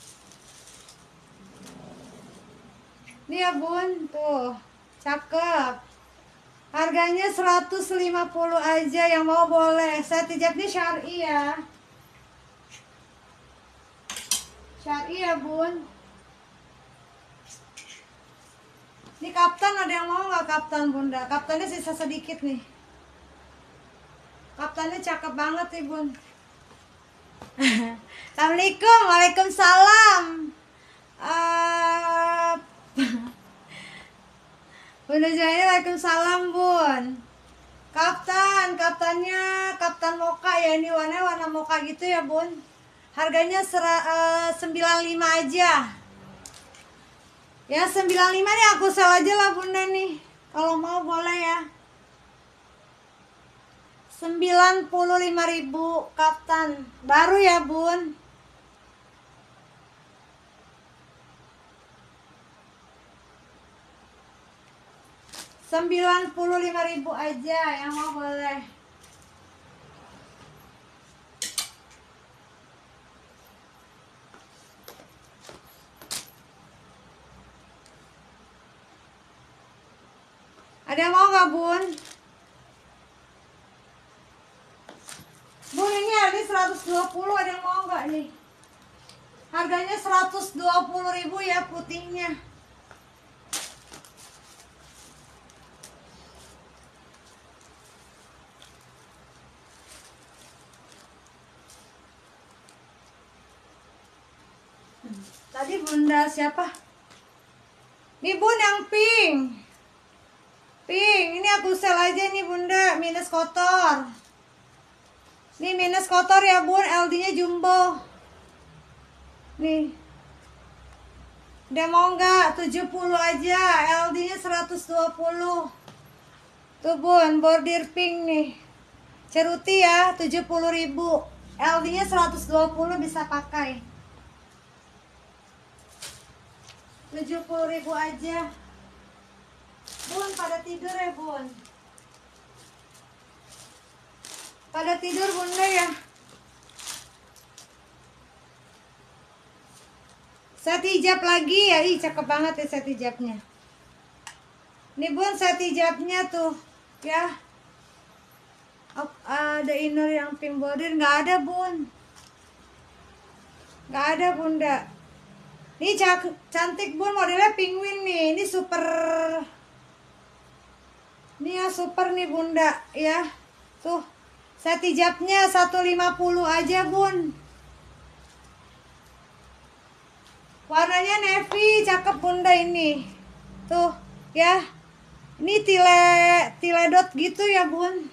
Nih ya bun, tuh cakep. Harganya seratus lima puluh aja, yang mau boleh. Set hijabnya syar'i ya. Syar'i ya bun. Ini kaftan, ada yang mau nggak kaftan bunda? Kaftannya sisa sedikit nih. Kaftannya cakep banget nih bun. Assalamualaikum, waalaikumsalam. Uh, Bunda Jaya, waalaikumsalam bun. Kaftan, kaftannya kaftan mocha ya, ini warnanya warna mocha gitu ya bun. Harganya sera, uh, sembilan puluh lima aja. Ya sembilan puluh lima nih aku sel aja lah bunda nih. Kalau mau boleh ya. sembilan puluh lima ribu kaftan. Baru ya bun. sembilan puluh lima ribu aja, yang mau boleh. Ada yang mau nggak bun? Bun, ini harganya seratus dua puluh, ada yang mau nggak nih? Harganya seratus dua puluh ribu ya putihnya. Tadi bunda siapa? Nih bun yang pink. Pink, ini aku sel aja nih bunda, minus kotor. Nih minus kotor ya bun, L D-nya jumbo. Nih. Udah mau nggak? tujuh puluh aja, L D-nya seratus dua puluh. Tuh bun, bordir pink nih. Ceruti ya, tujuh puluh ribu. L D-nya seratus dua puluh bisa pakai. tujuh puluh ribu aja. Bun, pada tidur ya bun. Pada tidur bunda ya. Set hijab lagi ya. Ih cakep banget ya set hijabnya. Nih bun, set hijabnya tuh ya. Oh, ada inner yang pink border. Nggak ada bun. Nggak ada bunda. Ini cantik bun, modelnya penguin nih. Ini super. Ini ya super nih bunda ya. Tuh set hijabnya seratus lima puluh aja bun. Warnanya navy, cakep bunda ini. Tuh ya. Ini tile tile dot gitu ya bun.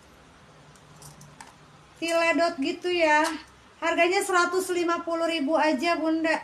Tile dot gitu ya. Harganya seratus lima puluh ribu aja bunda.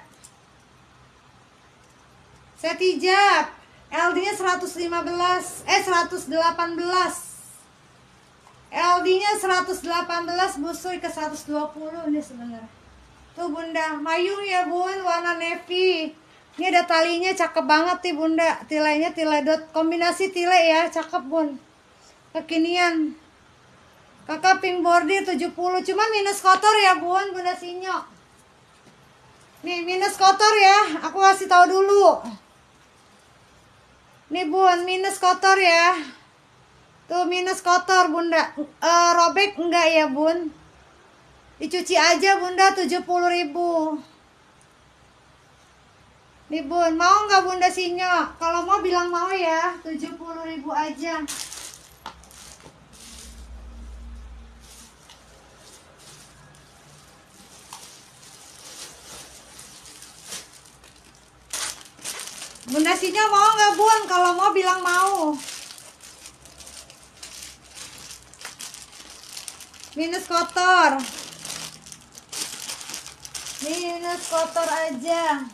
Set hijab L D-nya seratus lima belas, eh seratus delapan belas. L D-nya seratus delapan belas, busui ke seratus dua puluh nih sebenarnya. Tuh bunda, mayung ya bun, warna navy. Ini ada talinya, cakep banget nih bunda. Tilenya tile dot, kombinasi tile ya, cakep bun. Kekinian. Kakak pink bordir tujuh puluh, cuma minus kotor ya bun, bunda Sinyo. Nih minus kotor ya, aku kasih tahu dulu. Nih bun, minus kotor ya. Tuh minus kotor bunda. e, Robek enggak ya bun. Dicuci aja bunda, tujuh puluh ribu. Nih bun, mau nggak bunda Sinyo? Kalau mau bilang mau ya, tujuh puluh ribu aja. Bunda Sinyo mau nggak bun? Kalau mau bilang mau. Minus kotor. Minus kotor aja.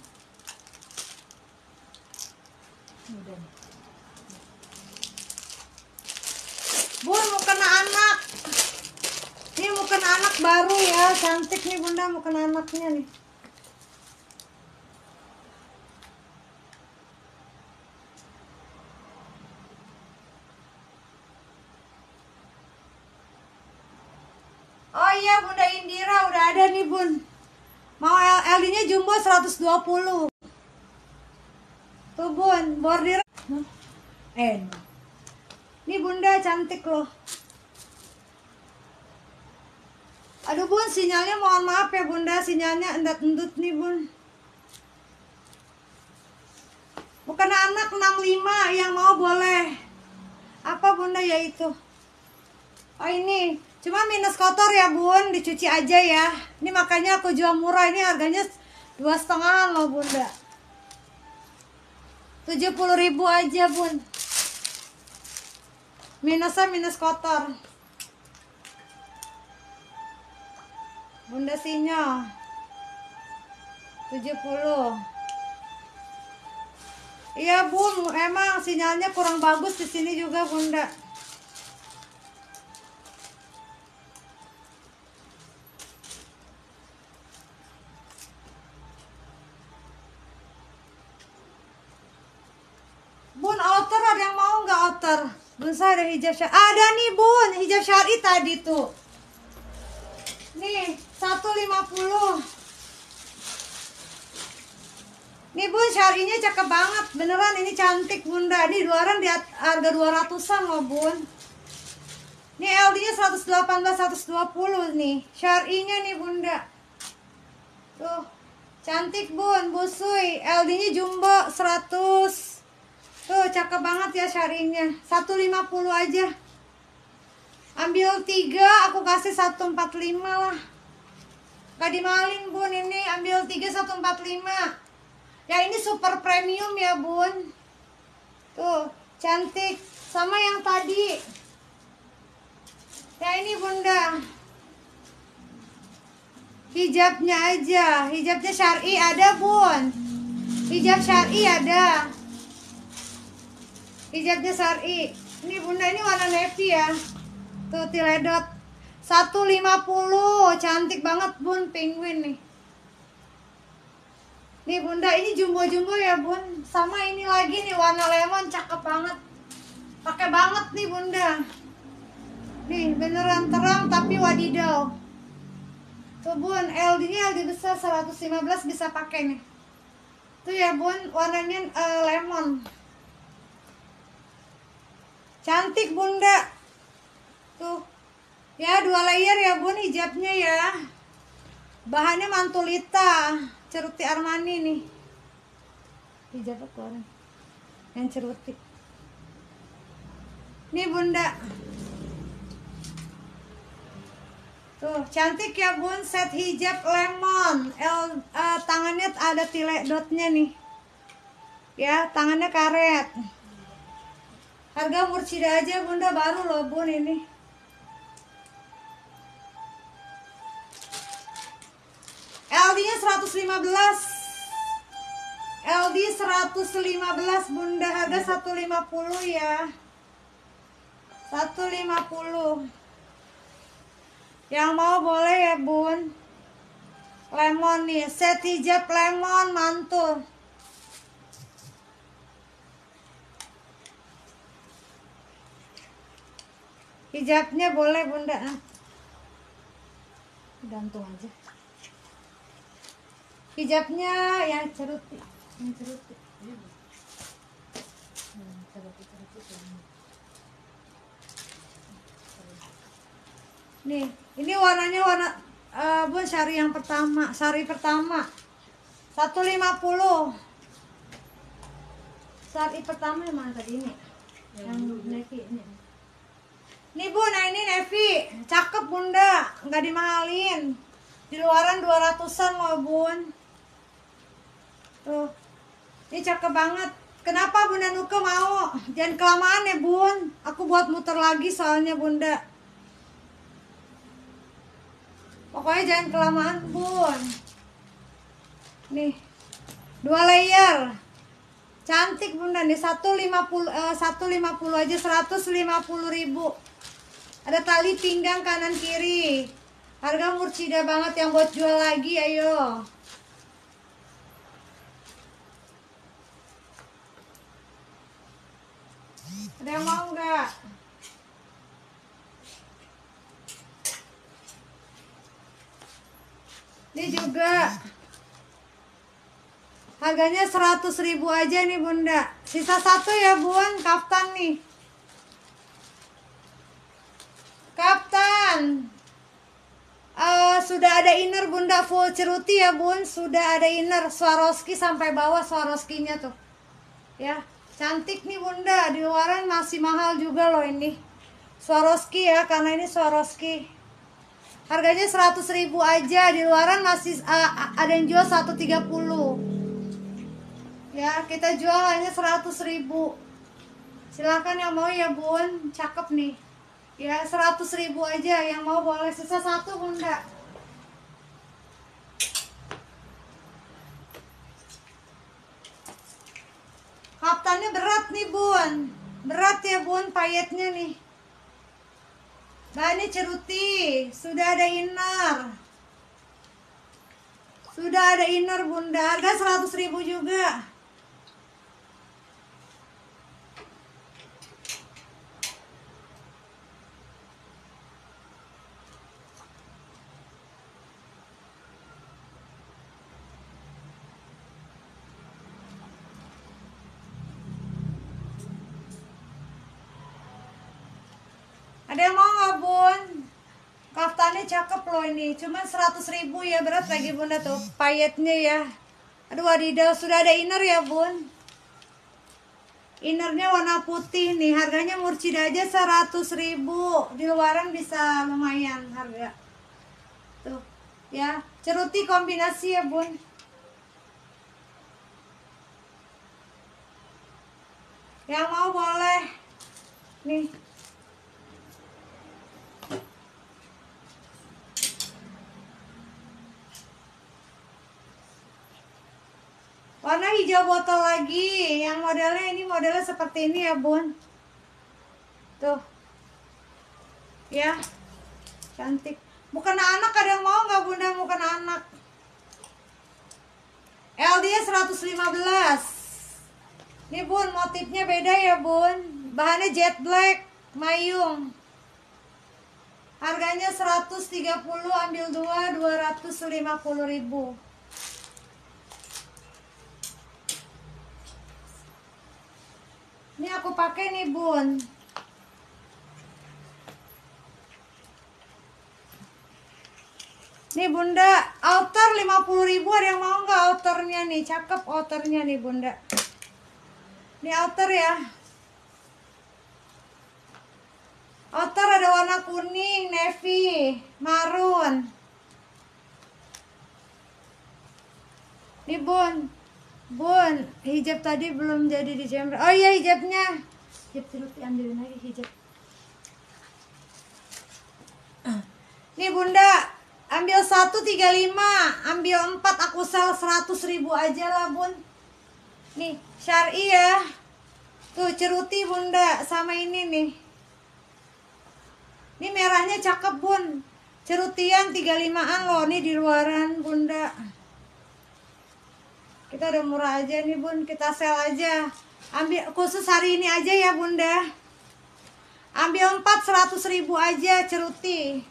Bun, mau kena anak. Ini mau kena anak baru ya, cantik nih bunda, mau kena anaknya nih. Oh iya bunda Indira udah ada nih bun. Mau L D-nya jumbo seratus dua puluh. Tuh bun, bordir. Eh. Ini bunda cantik loh. Aduh bun, sinyalnya mohon maaf ya bunda, sinyalnya endat-endut nih bun. Bukan anak enam puluh lima, yang mau boleh. Apa bunda ya itu? Oh ini, cuma minus kotor ya bun, dicuci aja ya. Ini makanya aku jual murah, ini harganya dua setengahan loh bunda. tujuh puluh ribu aja bun. Minusnya minus kotor. Bunda Sinyo tujuh puluh. Iya bun, emang sinyalnya kurang bagus di sini juga bunda. Bun, outer ada yang mau nggak outer? Bun saya ada hijab syari. Ada nih bun, hijab syari tadi tuh. Nih, seratus lima puluh. Nih bun, syarinya cakep banget. Beneran ini cantik bunda. Ini luaran di harga dua ratusan loh bun. Ini L D-nya seratus delapan belas, seratus dua puluh nih. Syar'i-nya nih Bunda. Tuh, cantik Bun, busui. L D-nya jumbo seratus. Tuh, cakep banget ya syar'inya. seratus lima puluh aja. Ambil tiga, aku kasih seratus empat puluh lima lah. Gak dimalin Bun, ini ambil tiga seratus empat puluh lima. Ya ini super premium ya Bun. Tuh, cantik. Sama yang tadi. Ya ini Bunda. Hijabnya aja. Hijabnya syar'i ada Bun. Hijab syar'i ada. Hijabnya syar'i. Ini Bunda, ini warna navy ya. Tuh tiledot. seratus lima puluh. Cantik banget Bun, penguin nih. Nih Bunda, ini jumbo-jumbo ya Bun. Sama ini lagi nih warna lemon, cakep banget. Pakai banget nih Bunda. Nih beneran terang tapi wadidaw. Tuh Bun, L D-nya L D besar seratus lima belas bisa pakai nih. Tuh ya Bun, warnanya uh, lemon. Cantik Bunda. Tuh. Ya dua layer ya Bun hijabnya ya. Bahannya mantulita, ceruti Armani nih. Hijab apa orang? Yang ceruti. Nih Bunda. Tuh, cantik ya Bun, set hijab lemon. L, uh, tangannya ada tile dotnya nih. Ya, tangannya karet. Harga murcida aja Bunda, baru loh Bun ini. L D-nya seratus lima belas. L D seratus lima belas Bunda, harga seratus lima puluh ya. seratus lima puluh. Yang mau boleh ya Bun. Lemon nih, set hijab lemon mantul. Hijabnya boleh Bunda. Gantung aja. Hijabnya yang ceruti, yang ceruti. Nih, ini warnanya warna uh, Bun syari yang pertama, sari pertama. seratus lima puluh. Sari pertama yang mana tadi ini? Yang navy ini. Nih Bun, nah ini navy, cakep Bunda, nggak dimahalin. Di luaran dua ratusan loh Bun. Tuh, ini cakep banget. Kenapa Bunda Nuka mau? Jangan kelamaan ya Bun. Aku buat muter lagi soalnya Bunda. Pokoknya jangan kelamaan Bun. Nih, dua layer. Cantik Bunda nih, seratus lima puluh, eh, seratus lima puluh aja, seratus lima puluh ribu. Ada tali pinggang kanan kiri. Harga murcida banget, yang buat jual lagi ayo. Ada yang mau nggak? Ini juga harganya seratus ribu aja nih Bunda. Sisa satu ya Bun, kaftan nih. Kaftan. Uh, sudah ada inner Bunda, full ceruti ya Bun. Sudah ada inner Swarovski sampai bawah Swarovskinya tuh. Ya, cantik nih Bunda. Di luaran masih mahal juga loh ini. Swarovski ya, karena ini Swarovski. Harganya seratus ribu aja, di luaran masih uh, ada yang jual seratus tiga puluh. Ya, kita jual hanya seratus ribu. Silahkan yang mau ya Bun, cakep nih. Ya, seratus ribu aja, yang mau boleh. Sisa satu Bunda. Kaftannya berat nih Bun. Berat ya Bun, payetnya nih. Bahannya ceruti, sudah ada inner. Sudah ada inner Bunda, harga seratus ribu juga. Ada Ada yang mau nggak bun? Kaftannya cakep loh ini, cuman seratus ribu ya, berat lagi bunda tuh payetnya ya. Aduh wadidaw, sudah ada inner ya bun. Innernya warna putih nih, harganya murcida aja seratus ribu. Di luaran bisa lumayan harga. Tuh ya, ceruti kombinasi ya bun. Yang mau boleh. Nih. Warna hijau botol lagi. Yang modelnya ini modelnya seperti ini ya bun. Tuh. Ya. Cantik. Bukan anak, ada yang mau nggak bunda? Bukan anak. L D-nya seratus lima belas. Nih bun, motifnya beda ya bun. Bahannya jet black, mayung. Harganya seratus tiga puluh, ambil dua, dua ratus lima puluh ribu. Ini aku pakai nih bun. Nih bunda, outer lima puluh ribu, ada yang mau nggak outernya nih? Cakep outernya nih bunda. Ini outer ya. Outer ada warna kuning, navy, marun. Nih bun. Bun, hijab tadi belum jadi di jember. Oh iya hijabnya. Hijab terus ambilin lagi hijab. Nih bunda, ambil satu tiga lima, ambil empat aku sel seratus ribu aja lah bun. Nih syari ya. Tuh ceruti bunda, sama ini nih. Ini merahnya cakep bun. Cerutian tiga limaan loh, nih di luaran bunda. Kita udah murah aja nih bun, kita sel aja. Ambil khusus hari ini aja ya bunda. Ambil empat seratus ribu aja ceruti.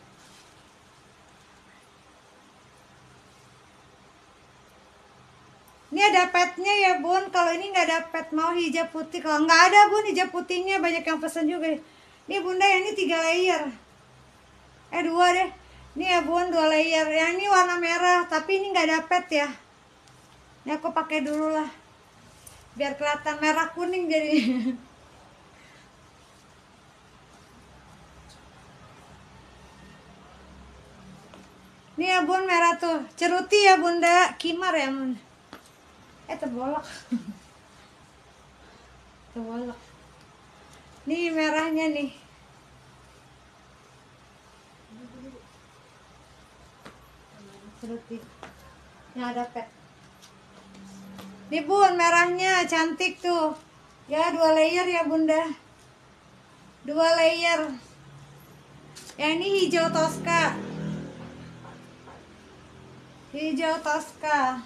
Ini ada petnya ya bun. Kalau ini nggak ada pet, mau hijab putih. Kalau nggak ada bun hijab putihnya, banyak yang pesen juga. Ini bunda ya, ini tiga layer. Eh dua deh. Ini ya bun, dua layer. Yang ini warna merah, tapi ini nggak ada pet ya. Ini aku pakai dulu lah, biar kelihatan merah kuning jadi. Ini ya bun merah tuh, ceruti ya bunda, kimar ya bun. Eh terbolak. Terbolak. Nih merahnya nih. Ceruti. Ini ada pet. Nih bun, merahnya cantik tuh. Ya dua layer ya bunda. Dua layer. Yang ini hijau Tosca. Hijau Tosca.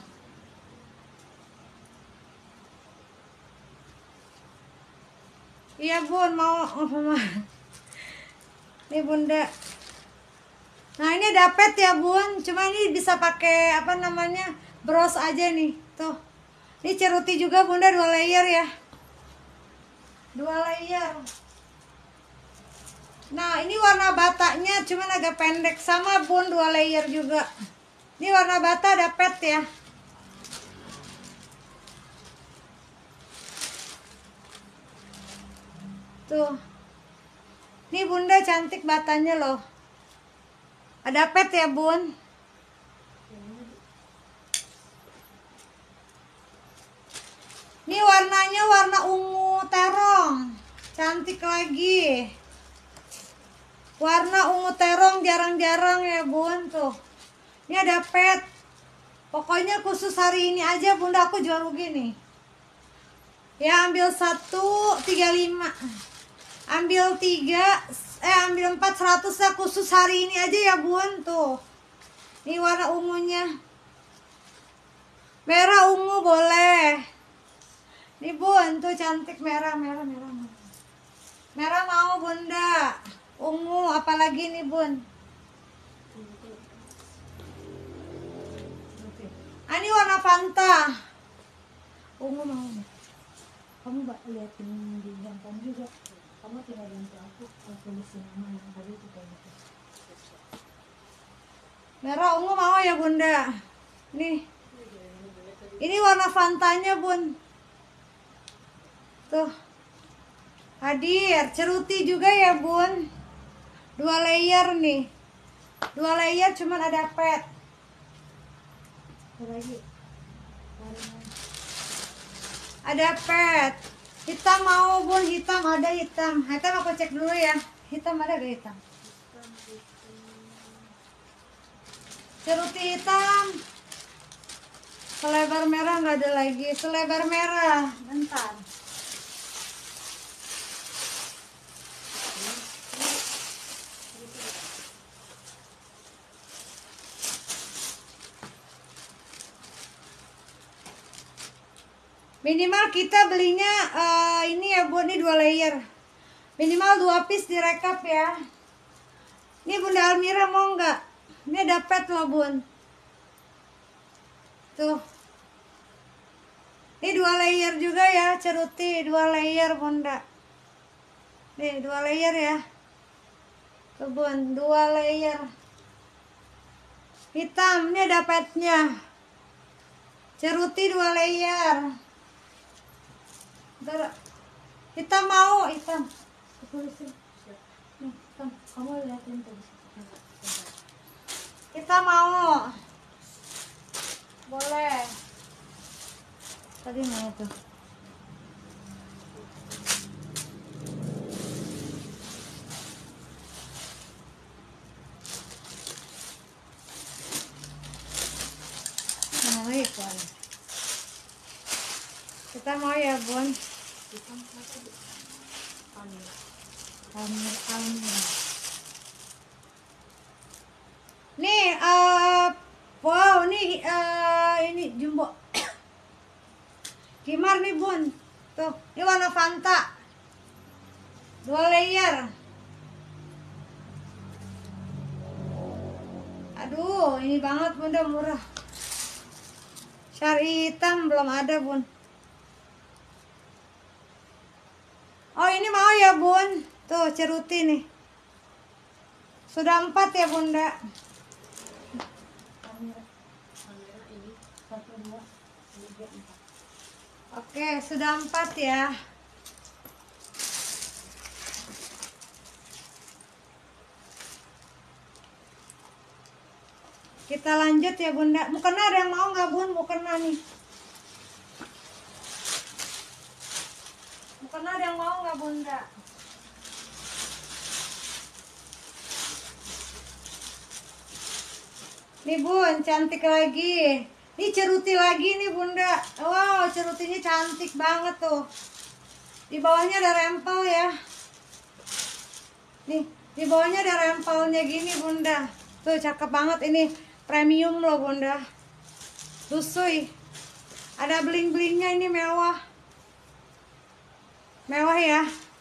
Iya bun, mau apa? Nih bunda. Nah ini dapet ya bun. Cuma ini bisa pakai apa namanya, bros aja nih. Tuh. Ini ceruti juga bunda, dua layer ya. Dua layer. Nah ini warna batanya cuman agak pendek, sama bun dua layer juga. Ini warna bata ada pet ya. Tuh. Ini bunda cantik batanya loh. Ada pet ya bun. Ini warnanya warna ungu terong. Cantik lagi. Warna ungu terong jarang-jarang ya bun. Tuh. Ini ada pet. Pokoknya khusus hari ini aja bunda aku jual begini. Ya ambil satu tiga lima. Ambil tiga. Eh ambil empat seratus ya, khusus hari ini aja ya bun. Tuh. Ini warna ungunya. Merah ungu boleh. Nih bun, tuh cantik merah, merah, merah, merah. Merah mau bunda. Ungu, apalagi nih bun. Ah, ini warna Fanta. Ungu mau. Kamu liatin di handphone juga. Kamu kamu tidak bantu aku tulisin nama yang tadi itu kayak gitu. Merah ungu mau ya bunda? Nih, ini warna Fantanya bun. Tuh, hadir. Ceruti juga ya bun. Dua layer nih. Dua layer cuman ada pet. Ada lagi. Ada pet. Hitam mau bun, hitam ada hitam. Hitam aku cek dulu ya. Hitam ada gak hitam? Ceruti hitam. Selebar merah nggak ada lagi. Selebar merah. Bentar. Minimal kita belinya uh, ini ya bun, ini dua layer. Minimal dua piece direkap ya. Ini Bunda Almira mau nggak? Ini ada pet loh bun. Tuh. Ini dua layer juga ya, ceruti dua layer bunda. Nih dua layer ya. Tuh bun, dua layer. Hitam, ini ada petnya. Ceruti dua layer. Bentar. Hitam mau, hitam. Tulisin. Nih, hitam. Kamu liatin tuh. Kita mau. Boleh. Tadi mana tuh? Mau ikon. Kita mau ya bun. Amir, Amir. Nih, uh, wow, nih uh, ini jumbo. Kimar nih bun. Tuh, ini warna Fanta. Dua layer. Aduh, ini banget bunda, murah. Syari hitam belum ada bun. Oh ini mau ya bun. Tuh ceruti nih. Sudah empat ya bunda. Oke sudah empat ya. Kita lanjut ya bunda. Mukena ada yang mau nggak bun? Mukena nih. Mukena ada yang mau nggak bunda? Nih bun, cantik lagi. Ini ceruti lagi nih bunda. Wow, cerutinya cantik banget tuh. Di bawahnya ada rempel ya. Nih, di bawahnya ada rempelnya gini bunda. Tuh cakep banget ini. Premium loh bunda. Tusui. Ada bling-blingnya, ini mewah. Mewah ya.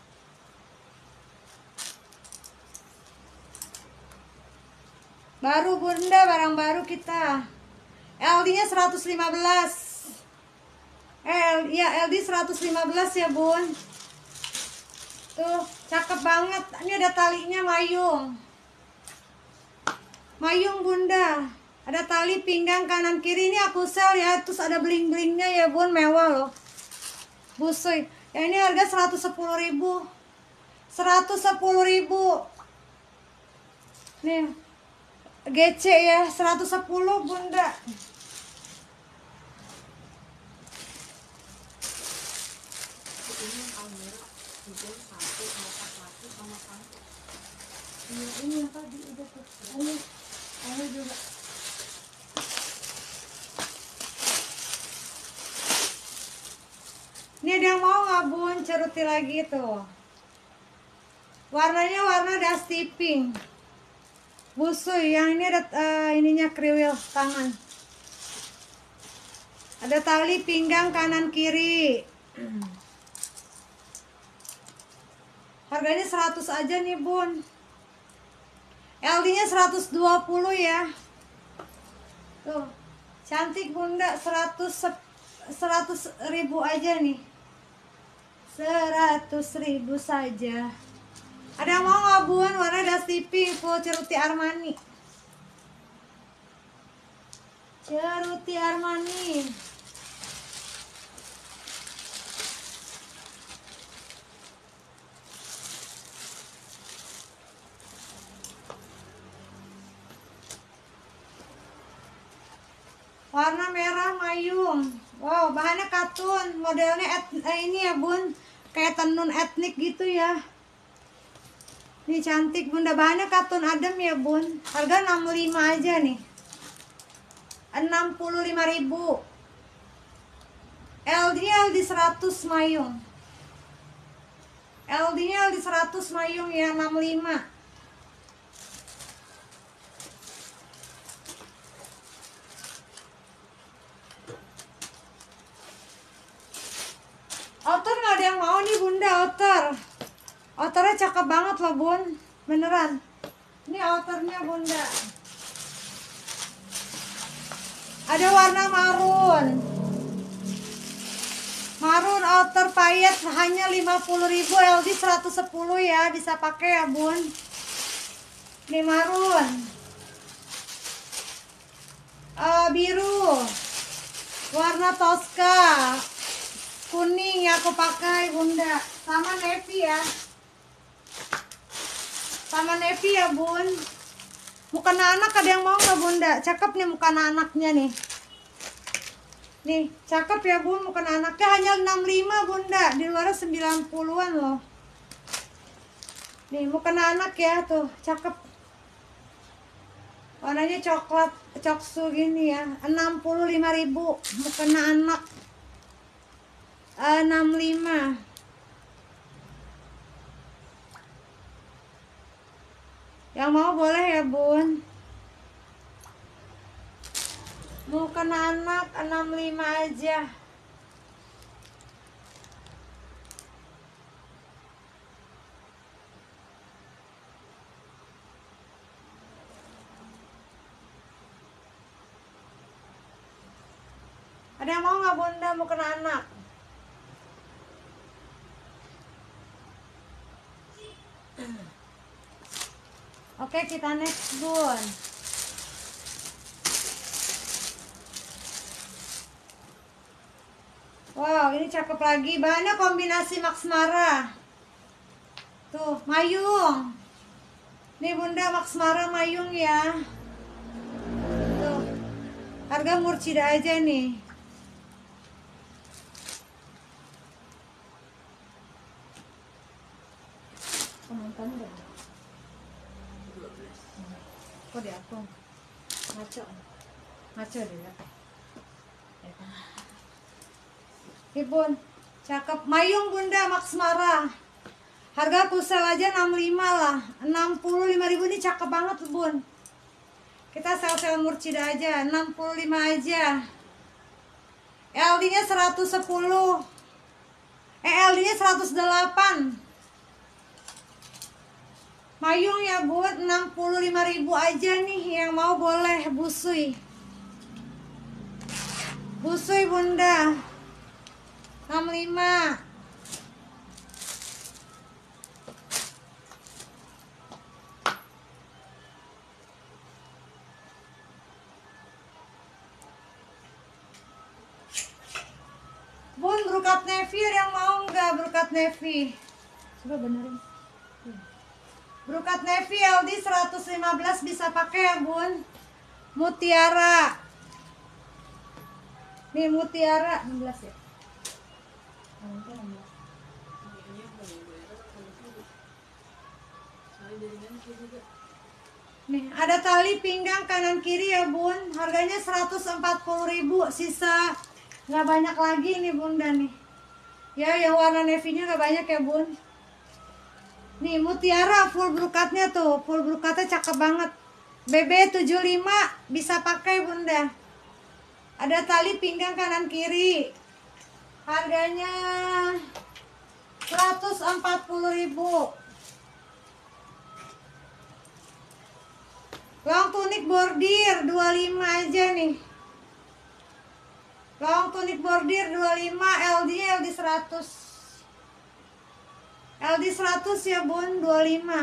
Baru bunda, barang baru kita. L D-nya seratus lima belas. Eh, ya L D seratus lima belas ya bun. Tuh, cakep banget. Ini ada talinya mayung. Mayung bunda. Ada tali pinggang kanan kiri. Ini aku sel ya. Terus ada bling-blingnya ya bun. Mewah loh. Busui. Ya ini harga seratus sepuluh ribu. seratus sepuluh ribu. Nih. G C ya. seratus sepuluh bunda. Ini ini yang tadi udah tuh. Ini, ini juga. Ini ada yang mau nggak bun? Ceruti lagi tuh. Warnanya warna dusty pink. Busui. Yang ini ada uh, ininya kriwil tangan. Ada tali pinggang kanan kiri. Harganya seratus aja nih bun. L D-nya seratus dua puluh ya. Tuh. Cantik bunda. seratus ribu aja nih. Seratus ribu saja. Ada yang mau nggak bun? Warna dusty pink full ceruti Armani. Ceruti Armani. Warna merah mayung. Wow, bahannya katun. Modelnya et, eh, ini ya bun, kayak tenun etnik gitu ya. Ini cantik bunda. Bahannya katun adem ya bun. Harga enam puluh lima aja nih. enam puluh lima ribu. L D-nya L D seratus mayung. L D-nya L D seratus mayung ya, enam puluh lima. Outer nggak ada yang mau nih bunda, outer. Outernya cakep banget loh bun, beneran. Ini outernya bunda. Ada warna marun. Marun outer payet hanya lima puluh ribu, L D seratus sepuluh ya, bisa pakai ya bun. Ini marun. Uh, biru. Warna Tosca. Kuning ya aku pakai bunda, sama navy ya, sama navy ya bun. Muka anak ada yang mau nggak bunda? Cakep nih muka anaknya nih. Nih cakep ya bun, muka anaknya hanya enam puluh lima bunda, di luar sembilan puluhan loh. Nih muka anak ya tuh, cakep. Warnanya coklat, coksu gini ya, enam puluh lima ribu muka anak. enam puluh lima. Yang mau boleh ya bun. Mau kena anak enam puluh lima aja. Ada yang mau nggak bunda mau kena anak? Oke kita next bun. Wow ini cakep lagi. Bahannya kombinasi Max Mara. Tuh mayung. Nih bunda Max Mara mayung ya. Tuh harga murcida aja nih. Penonton dong. Kok di aku ngaco ngaco deh ya. Nih bun cakep mayung bunda Max Mara, harga pusel aja enam puluh lima lah, enam puluh lima ribu. Ini cakep banget bun, kita sel-sel murcida aja enam puluh lima aja. L D nya seratus sepuluh, eh L D nya seratus delapan. Mayung ya buat enam puluh lima ribu aja nih, yang mau boleh. Busui busui bunda enam puluh lima. Bun brokat navy ada yang mau nggak? Brokat navy coba benerin. Brokat navy L D seratus lima belas bisa pakai ya bun. Mutiara. Nih mutiara enam belas ya. Nih ada tali pinggang kanan kiri ya bun. Harganya seratus empat puluh ribu. Sisa nggak banyak lagi nih bunda nih. Ya yang warna navy-nya nggak banyak ya bun. Nih mutiara full brokatnya tuh, full brokatnya cakep banget. B B tujuh puluh lima bisa pakai bunda. Ada tali pinggang kanan kiri. Harganya seratus empat puluh ribu. Long tunik bordir dua puluh lima aja nih. Long tunik bordir dua puluh lima, L D-nya L D seratus. L D seratus ya bun, dua puluh lima.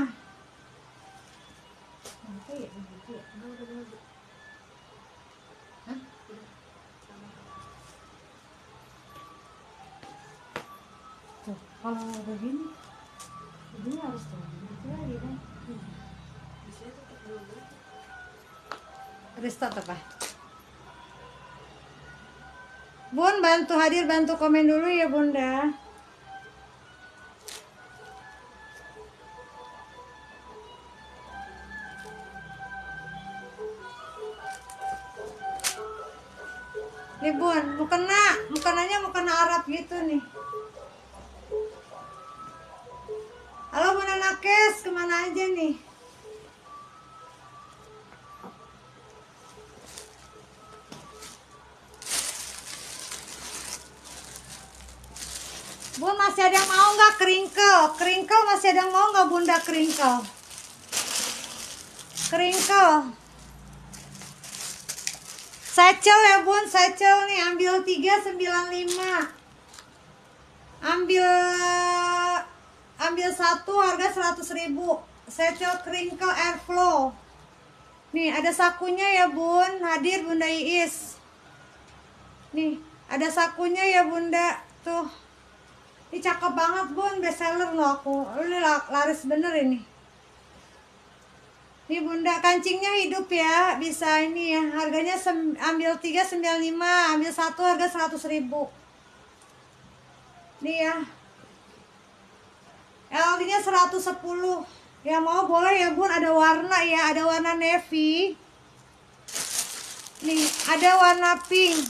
Tuh, kalau begini ini harus gitu lagi kan. Restart apa? Bun, bantu hadir, bantu komen dulu ya bunda. Nih bun, mukena, mukenanya mukena Arab gitu nih. Halo bunda nakes, kemana aja nih? Bun, masih ada yang mau nggak kringkel? Kringkel masih ada yang mau nggak bunda kringkel? Kringkel. Secel ya bun, secel nih, ambil tiga sembilan lima. Ambil ambil satu harga seratus ribu. Secel kringkel airflow. Nih ada sakunya ya bun, hadir bunda Iis. Nih ada sakunya ya bunda, tuh. Ini cakep banget bun, best seller loh aku. Ini laris bener ini. Nih bunda, kancingnya hidup ya, bisa ini ya. Harganya sem ambil tiga sembilan lima, ambil satu harga seratus ribu. Nih ya. L D-nya seratus sepuluh. Ya mau boleh ya bun, ada warna ya, ada warna navy. Nih, ada warna pink.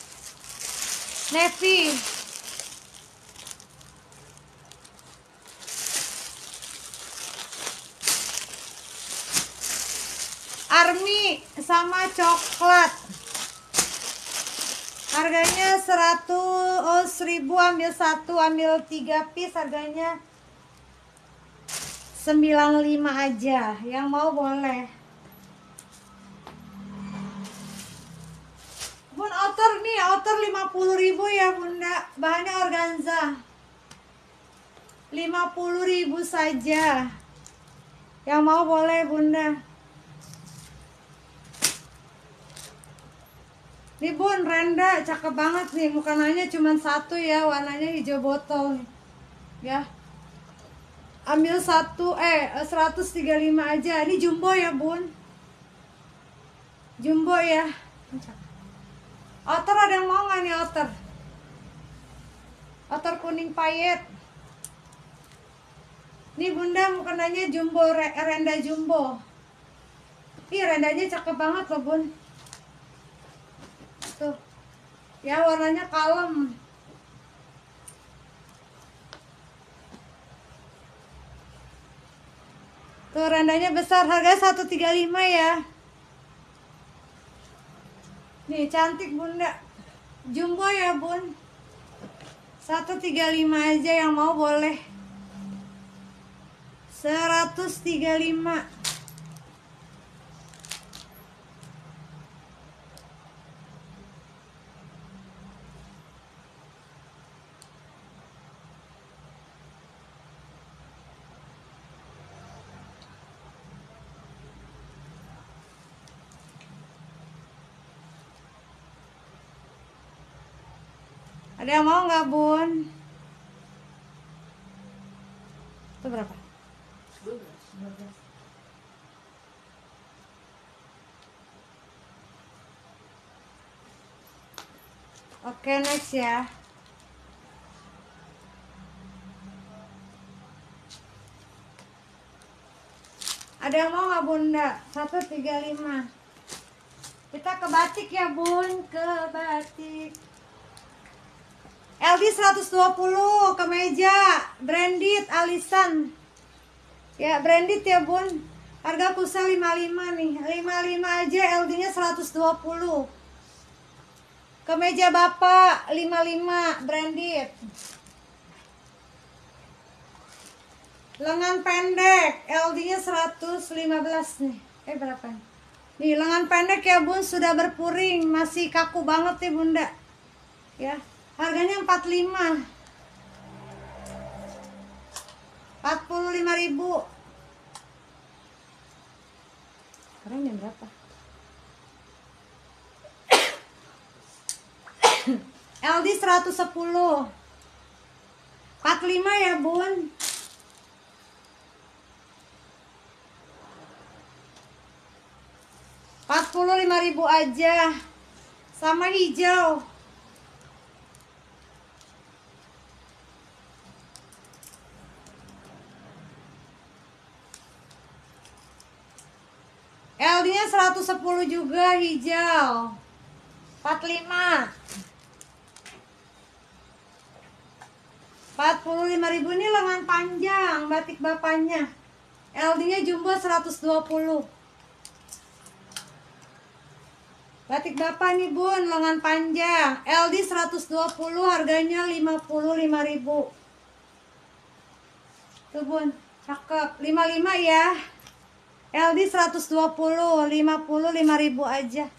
Navy. Army sama coklat. Harganya seratus, oh seribu, ambil satu, ambil tiga piece, harganya sembilan puluh lima aja. Yang mau boleh. Bun, outer nih, outer lima puluh ribu ya bunda. Bahannya organza. lima puluh ribu saja. Yang mau boleh bunda. Nih bun, renda cakep banget nih, mukananya cuma satu ya, warnanya hijau botol nih. Ya. Ambil satu, eh seratus tiga puluh lima aja. Ini jumbo ya bun. Jumbo ya. Outer ada yang mau nggak nih outer? Outer kuning payet. Nih bunda, mukananya jumbo, renda jumbo. Ih, rendanya cakep banget loh bun. Tuh ya, warnanya kalem. Tuh rendanya besar, harga seratus tiga puluh lima ya. Nih cantik bunda, jumbo ya bun. Seratus tiga puluh lima aja, yang mau boleh. Seratus tiga puluh lima. Ada yang mau nggak bun? Itu berapa? dua belas. Oke, next ya. Ada yang mau nggak bunda? seratus tiga puluh lima. Kita ke batik ya bun, ke batik. L D seratus dua puluh, kemeja branded alisan. Ya, branded ya bun. Harga kusa lima puluh lima nih. lima puluh lima aja, L D-nya seratus dua puluh. Kemeja bapak lima puluh lima, branded. Lengan pendek, L D-nya seratus lima belas nih. Eh berapa nih? Nih, lengan pendek ya bun, sudah berpuring, masih kaku banget nih bunda. Ya. Harganya empat puluh lima. empat puluh lima ribu. Sekarang jam berapa? L D seratus sepuluh. empat puluh lima ya, Bun. empat puluh lima ribu aja. Sama hijau. L D-nya seratus sepuluh juga hijau. empat puluh lima. empat puluh lima ribu ini lengan panjang batik bapaknya. L D-nya jumbo seratus dua puluh. Batik bapak nih, Bun, lengan panjang. L D seratus dua puluh, harganya lima puluh lima ribu. Tuh, Bun, cakep. lima puluh lima ya. L D seratus dua puluh, lima puluh lima ribu aja.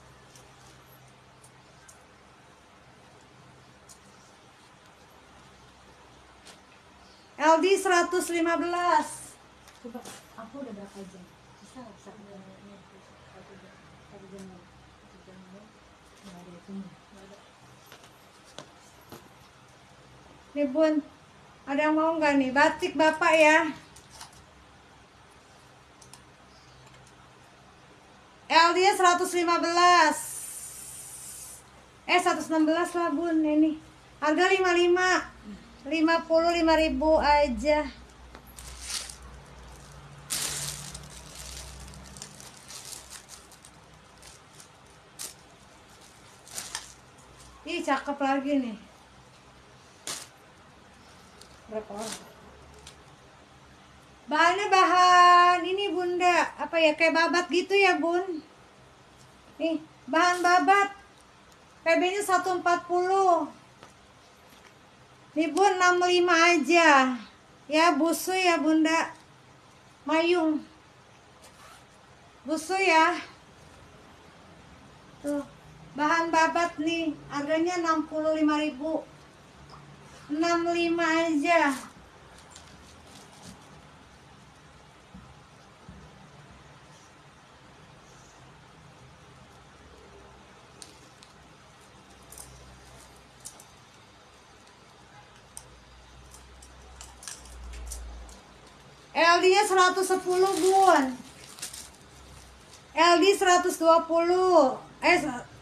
L D seratus lima belas. Coba, aku udah berapa jam? Bisa nggak? Satu jam. Satu jam. Satu jam. Satu jam. Nggak ada itu. Nggak ada. Nih, Bun, ada yang mau nggak nih? Batik bapak ya. L D-nya seratus lima belas. Eh, seratus enam belas lah, Bun, ini. Harga lima puluh lima. lima puluh lima ribu aja. Ih, cakep lagi nih. Berapa orang? Bahannya bahan ini, Bunda, apa ya, kayak babat gitu ya, Bun. Nih, bahan babat. P B-nya seratus empat puluh. Nih, Bun, enam puluh lima aja. Ya, busu ya, Bunda. Mayung. Busu ya. Tuh, bahan babat nih. Harganya enam puluh lima ribu. enam puluh lima aja. L D-nya seratus sepuluh, Bun. L D seratus dua puluh. Eh,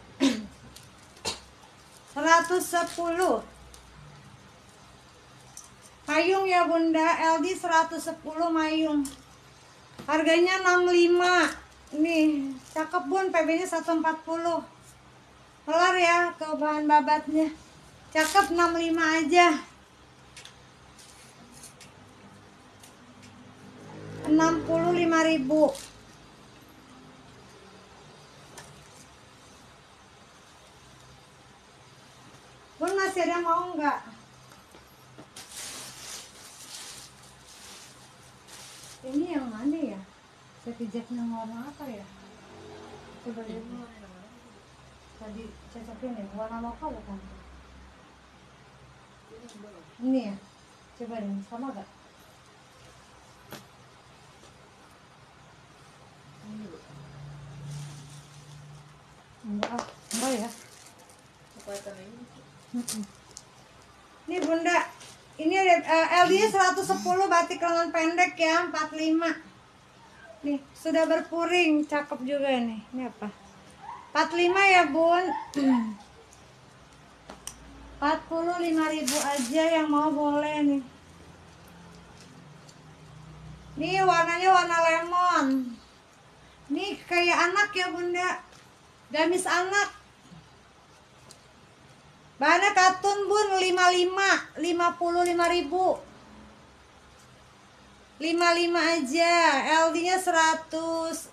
seratus sepuluh. Mayung ya, Bunda. L D seratus sepuluh mayung. Harganya enam puluh lima. Nih, cakep, Bun. P B-nya seratus empat puluh. Kelar ya ke bahan babatnya. Cakep, enam puluh lima aja. enam puluh lima ribu. Bun, masih ada mau nggak? Ini yang mana ya? Sepijaknya warna apa ya? Coba lihat. Tadi cocokin ya, warna lokal bukan? Ini ya? Coba deh, sama gak? Enggak, enggak ya. Ini, Bunda, ini uh, L D-nya seratus sepuluh, batik lengan pendek ya, empat puluh lima. Nih, sudah berpuring, cakep juga nih. Ini apa? empat puluh lima ya, Bun. empat puluh lima ribu aja, yang mau boleh nih. Nih, warnanya warna lemon. Nih, kayak anak ya, Bunda. Gamis anak. Bahannya katun, Bun, lima puluh lima. lima puluh lima ribu. lima puluh lima aja. L D-nya seratus.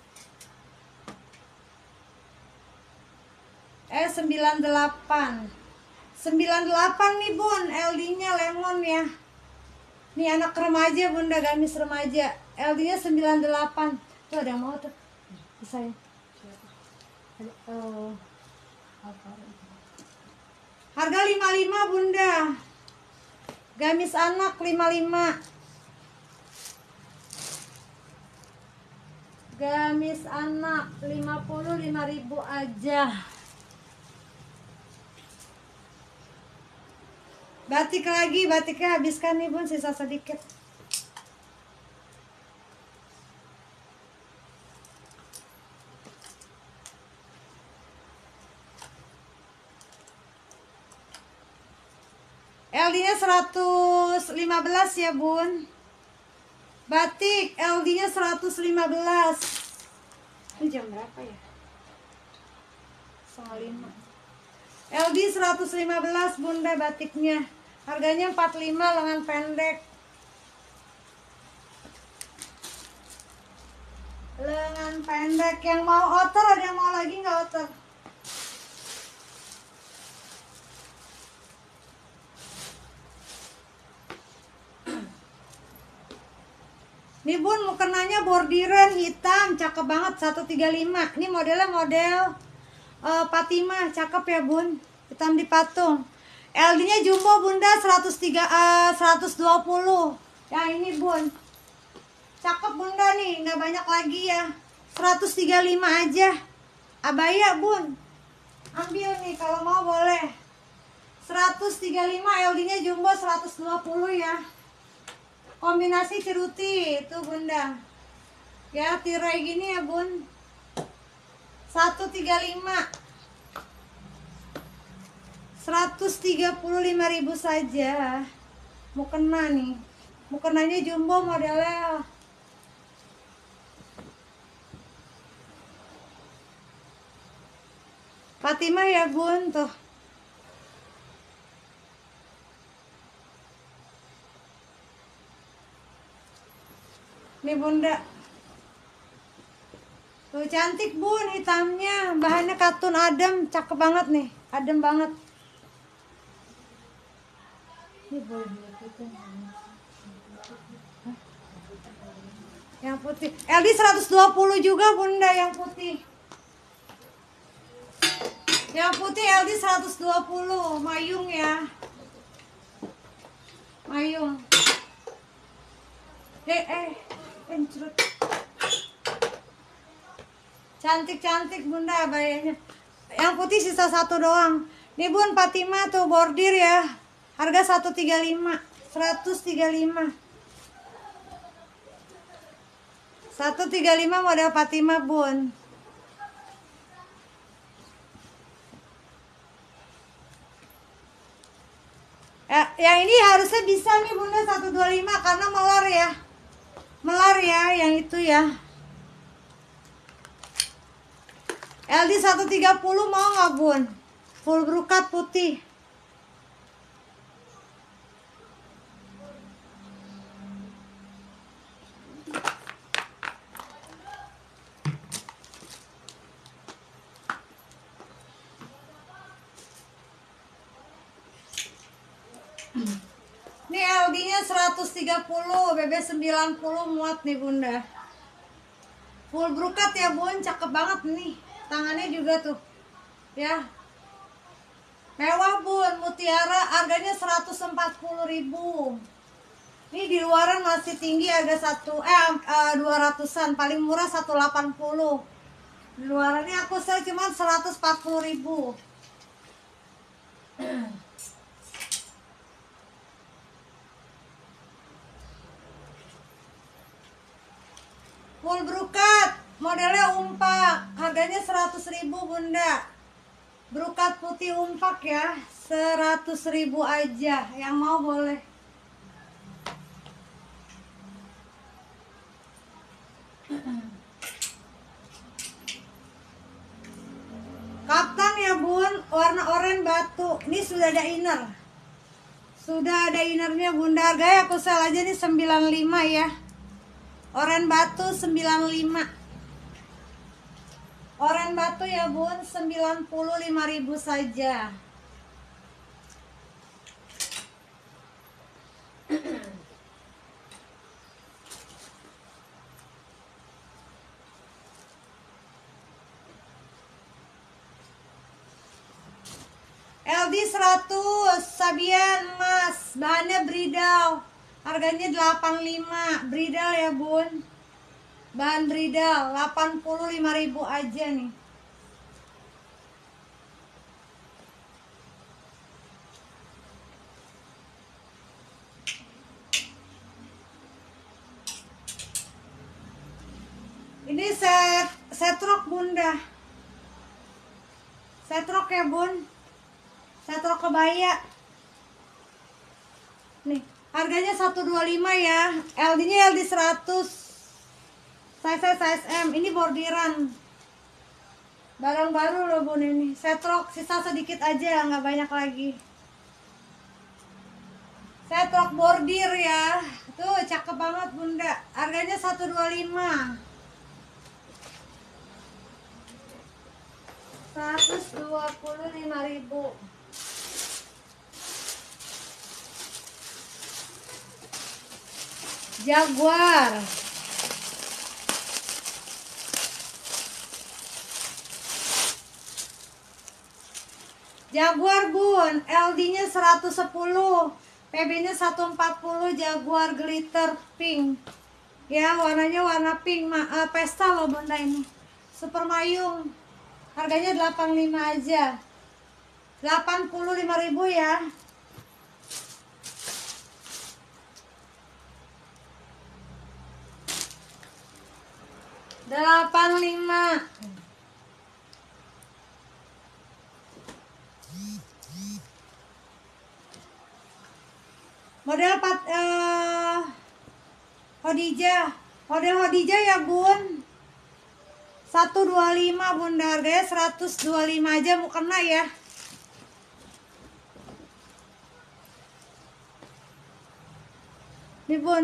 Eh, sembilan puluh delapan. sembilan puluh delapan nih, Bun. L D-nya lemon ya. Nih, anak remaja, Bunda, gamis remaja. L D-nya sembilan puluh delapan. Tuh, ada yang mau tuh. Bisa ya. Oh. Harga lima puluh lima, Bunda. Gamis anak lima puluh lima. Gamis anak lima puluh lima ribu aja. Batik lagi, batiknya habiskan nih Bun, sisa sedikit. L D-nya seratus lima belas ya Bun. Batik L D-nya seratus lima belas. Ini jam berapa ya? Setengah lima. L D seratus lima belas Bunda batiknya. Harganya empat puluh lima lengan pendek. Lengan pendek. Yang mau outer ada yang mau lagi nggak outer? Nih Bun, mukenanya bordiran hitam, cakep banget, seratus tiga puluh lima. Ini modelnya model uh, Fatimah, cakep ya Bun, hitam dipatung. L D-nya jumbo Bunda, seratus tiga, uh, seratus dua puluh. Ya ini Bun, cakep Bunda nih, nggak banyak lagi ya. Seratus tiga puluh lima aja. Abaya Bun, ambil nih kalau mau boleh. Seratus tiga puluh lima, L D-nya jumbo seratus dua puluh ya. Kombinasi ceruti itu Bunda. Ya tirai gini ya Bun, seratus tiga puluh lima. Seratus tiga puluh lima ribu saja. Mukena nih, mukenanya jumbo modelnya. Fatimah ya Bun tuh. Nih Bunda, tuh cantik Bun hitamnya, bahannya katun adem, cakep banget nih, adem banget. Ini boleh putih. Yang putih, L D seratus dua puluh juga Bunda yang putih. Yang putih L D seratus dua puluh, mayung ya, mayung. Eh eh. Cantik-cantik Bunda abayanya. Yang putih sisa satu doang. Nih Bun, Fatimah tuh bordir ya. Harga seratus tiga puluh lima. seratus tiga puluh lima. seratus tiga puluh lima model Fatimah Bun. Eh, yang ini harusnya bisa nih Bunda seratus dua puluh lima karena melar ya. Melar ya yang itu ya. L D seratus tiga puluh mau nggak Bun? Full brokat putih. Ini L D-nya seratus tiga puluh, B B sembilan puluh muat nih Bunda. Full brokat ya Bun, cakep banget nih. Tangannya juga tuh. Ya. Mewah Bun, mutiara harganya seratus empat puluh ribu. Ini di luaran masih tinggi harga satu eh dua ratusan, paling murah seratus delapan puluh. Di luarannya aku sel cuma seratus empat puluh ribu. Full brokat, modelnya umpak, harganya seratus ribu Bunda. Brokat putih umpak ya, seratus ribu aja. Yang mau boleh. Kaftan ya Bun, warna oranye batu. Ini sudah ada inner. Sudah ada innernya Bunda. Harganya aku sel aja nih sembilan puluh lima ya. Oranye batu sembilan puluh lima. Oranye batu ya Bun, sembilan puluh lima ribu saja. L D seratus, Sabian emas, bahannya bridal. Harganya delapan puluh lima, bridal ya Bun. Bahan bridal delapan puluh lima ribu aja nih. Ini set setrok bunda, setrok ya bun, setrok kebaya. Nih harganya seratus dua puluh lima ya, L D nya L D seratus, size size M. Ini bordiran, barang baru loh bun. Ini setrok, sisa sedikit aja, nggak banyak lagi. Setrok bordir ya, tuh cakep banget bunda. Harganya seratus dua puluh lima. seratus dua puluh lima ribu. Jaguar. Jaguar bun, L D nya seratus sepuluh, P B nya seratus empat puluh. Jaguar glitter pink ya, warnanya warna pink. Ma uh, pesta loh bunda, ini super mayung. Harganya delapan puluh lima aja, delapan puluh lima ribu ya. delapan puluh lima. Model pat uh, Khadijah, model Khadijah ya bun, seratus dua puluh lima bunda. Harganya seratus dua puluh lima aja, mau kena ya. Nih bun,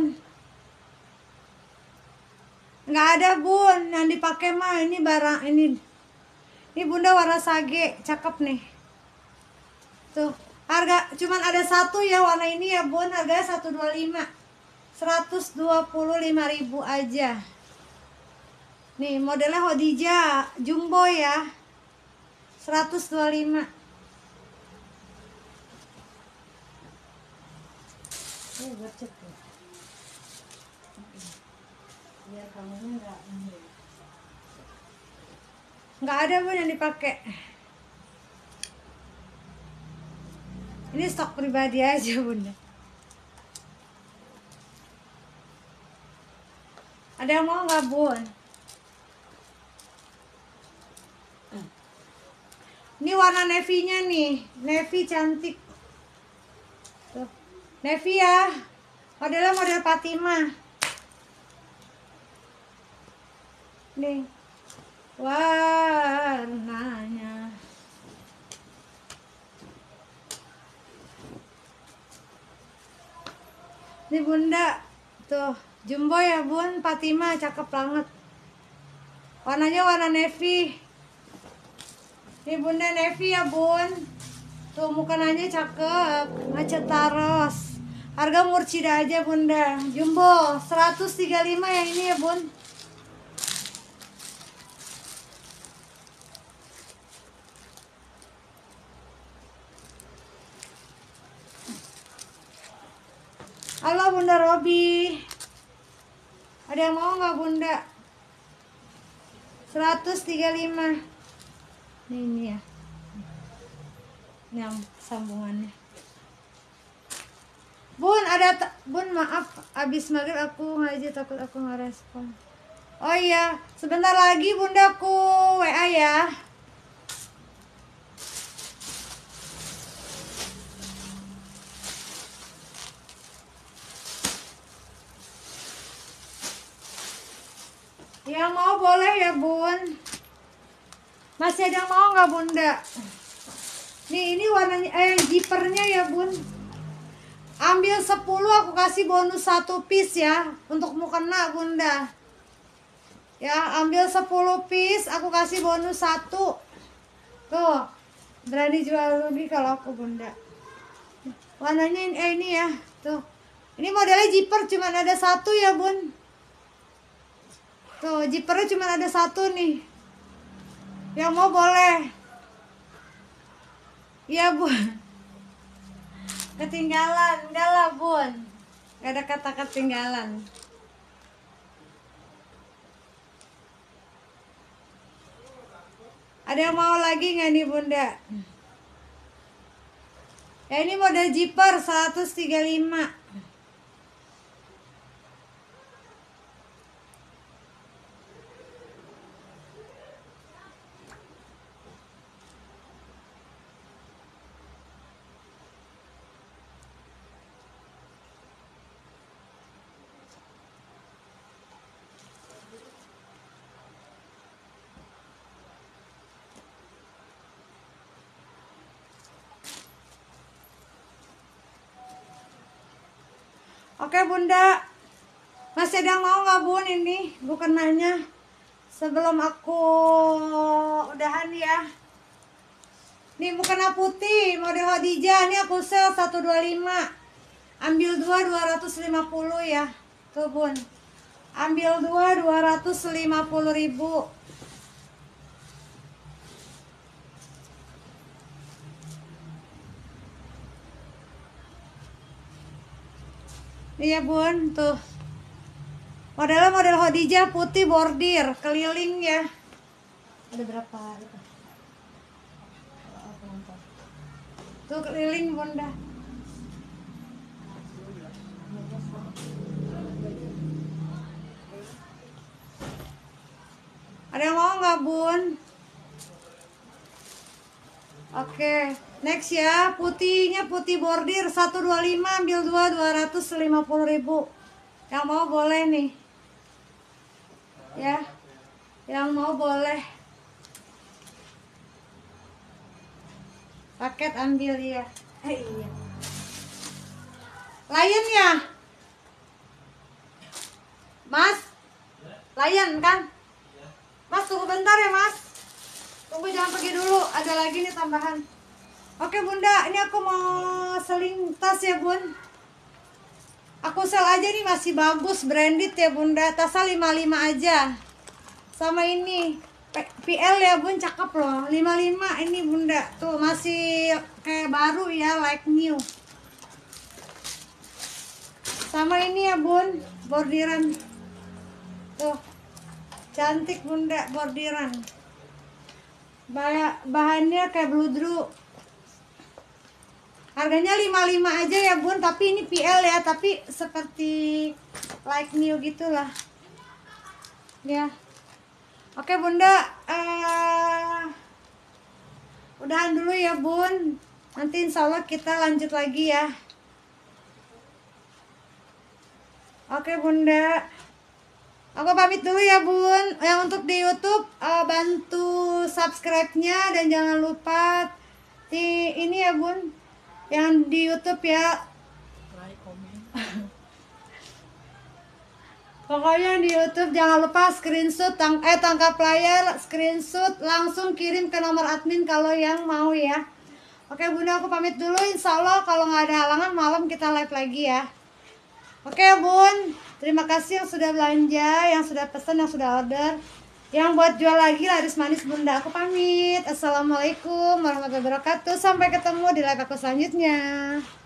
nggak ada bun yang dipakai mah. Ini barang ini, ini bunda warna sage, cakep nih. Tuh harga cuman ada satu ya warna ini ya bun. Harganya seratus dua puluh lima, seratus dua puluh lima ribu aja. Nih modelnya Khadijah jumbo ya, seratus dua puluh lima. Ini bercek ya. Biar kamunya enggak enggak ada bun yang dipakai. Ini stok pribadi aja bunda. Ada yang mau nggak bun? Ini warna navy-nya nih, navy cantik. Tuh, navy ya. Modelnya model Fatimah. Nih, warnanya. Ini bunda, tuh jumbo ya bun, Fatimah, cakep banget. Warnanya warna navy. Ini bunda navy ya bun. Tuh mukenanya cakep, macet taros. Harga murcida aja bunda. Jumbo seratus tiga puluh lima yang ini ya bun. Halo bunda Robi, ada yang mau nggak bunda? seratus tiga puluh lima. Ini, ini ya, yang sambungannya. Bun, ada bun, maaf, abis maghrib aku ngaji, takut aku nggak respon. Oh iya, sebentar lagi bundaku W A ya. Yang mau boleh ya bun. Masih ada yang mau nggak bunda? Nih ini warnanya, eh zippernya ya bun. Ambil sepuluh aku kasih bonus satu piece ya, untuk mukena bunda. Ya ambil sepuluh piece aku kasih bonus satu. Tuh berani jual lebih kalau aku bunda. Warnanya ini, eh, ini ya. Tuh ini modelnya zipper cuma ada satu ya bun. Tuh zippernya cuma ada satu nih. Yang mau boleh. Iya bun. Ketinggalan, enggak lah bun. Gak ada kata ketinggalan. Ada yang mau lagi nggak nih bunda? Ya ini model zipper seratus tiga puluh lima. Oke bunda, masih ada yang mau nggak bun ini bukan nanya sebelum aku udahan ya. Ini mukena putih model Khadijah, ini aku sel seratus dua puluh lima, ambil dua dua ratus lima puluh ya tuh bun, ambil dua dua ratus lima puluh ribu. Iya bun, tuh modelnya model Khadijah putih bordir keliling ya. Ada berapa itu? Tuh keliling bunda. Ada yang mau nggak bun? Oke, next ya, putihnya putih bordir seratus dua puluh lima, ambil dua dua ratus lima puluh ribu. Yang mau boleh nih. Ya. Yang mau boleh. Paket ambil ya. Eh, iya. Lion ya? Mas? Lion kan? Mas tunggu bentar ya mas. Tunggu jangan pergi dulu, ada lagi nih tambahan. Oke bunda, ini aku mau seling tas ya bun. Aku sel aja nih masih bagus, branded ya bunda. Tasnya lima puluh lima aja. Sama ini P L ya bun, cakep loh, lima puluh lima ini bunda. Tuh masih kayak baru ya, like new. Sama ini ya bun, bordiran. Tuh cantik bunda, bordiran. Bahannya kayak bludru. Harganya lima puluh lima aja ya bun, tapi ini P L ya, tapi seperti like new gitulah ya. Oke bunda, uh, udahan dulu ya bun, nanti insya Allah kita lanjut lagi ya. Oke bunda, aku pamit dulu ya bun. Yang untuk di YouTube uh, bantu subscribe-nya dan jangan lupa di ini ya bun, yang di YouTube ya. Like, komen. Pokoknya di YouTube jangan lupa screenshot tang eh tangkap layar, screenshot langsung kirim ke nomor admin kalau yang mau ya. Oke bunda, aku pamit dulu. Insya Allah kalau nggak ada halangan malam kita live lagi ya. Oke bun, terima kasih yang sudah belanja, yang sudah pesan, yang sudah order, yang buat jual lagi laris manis bunda. Aku pamit. Assalamualaikum warahmatullahi wabarakatuh. Sampai ketemu di live aku selanjutnya.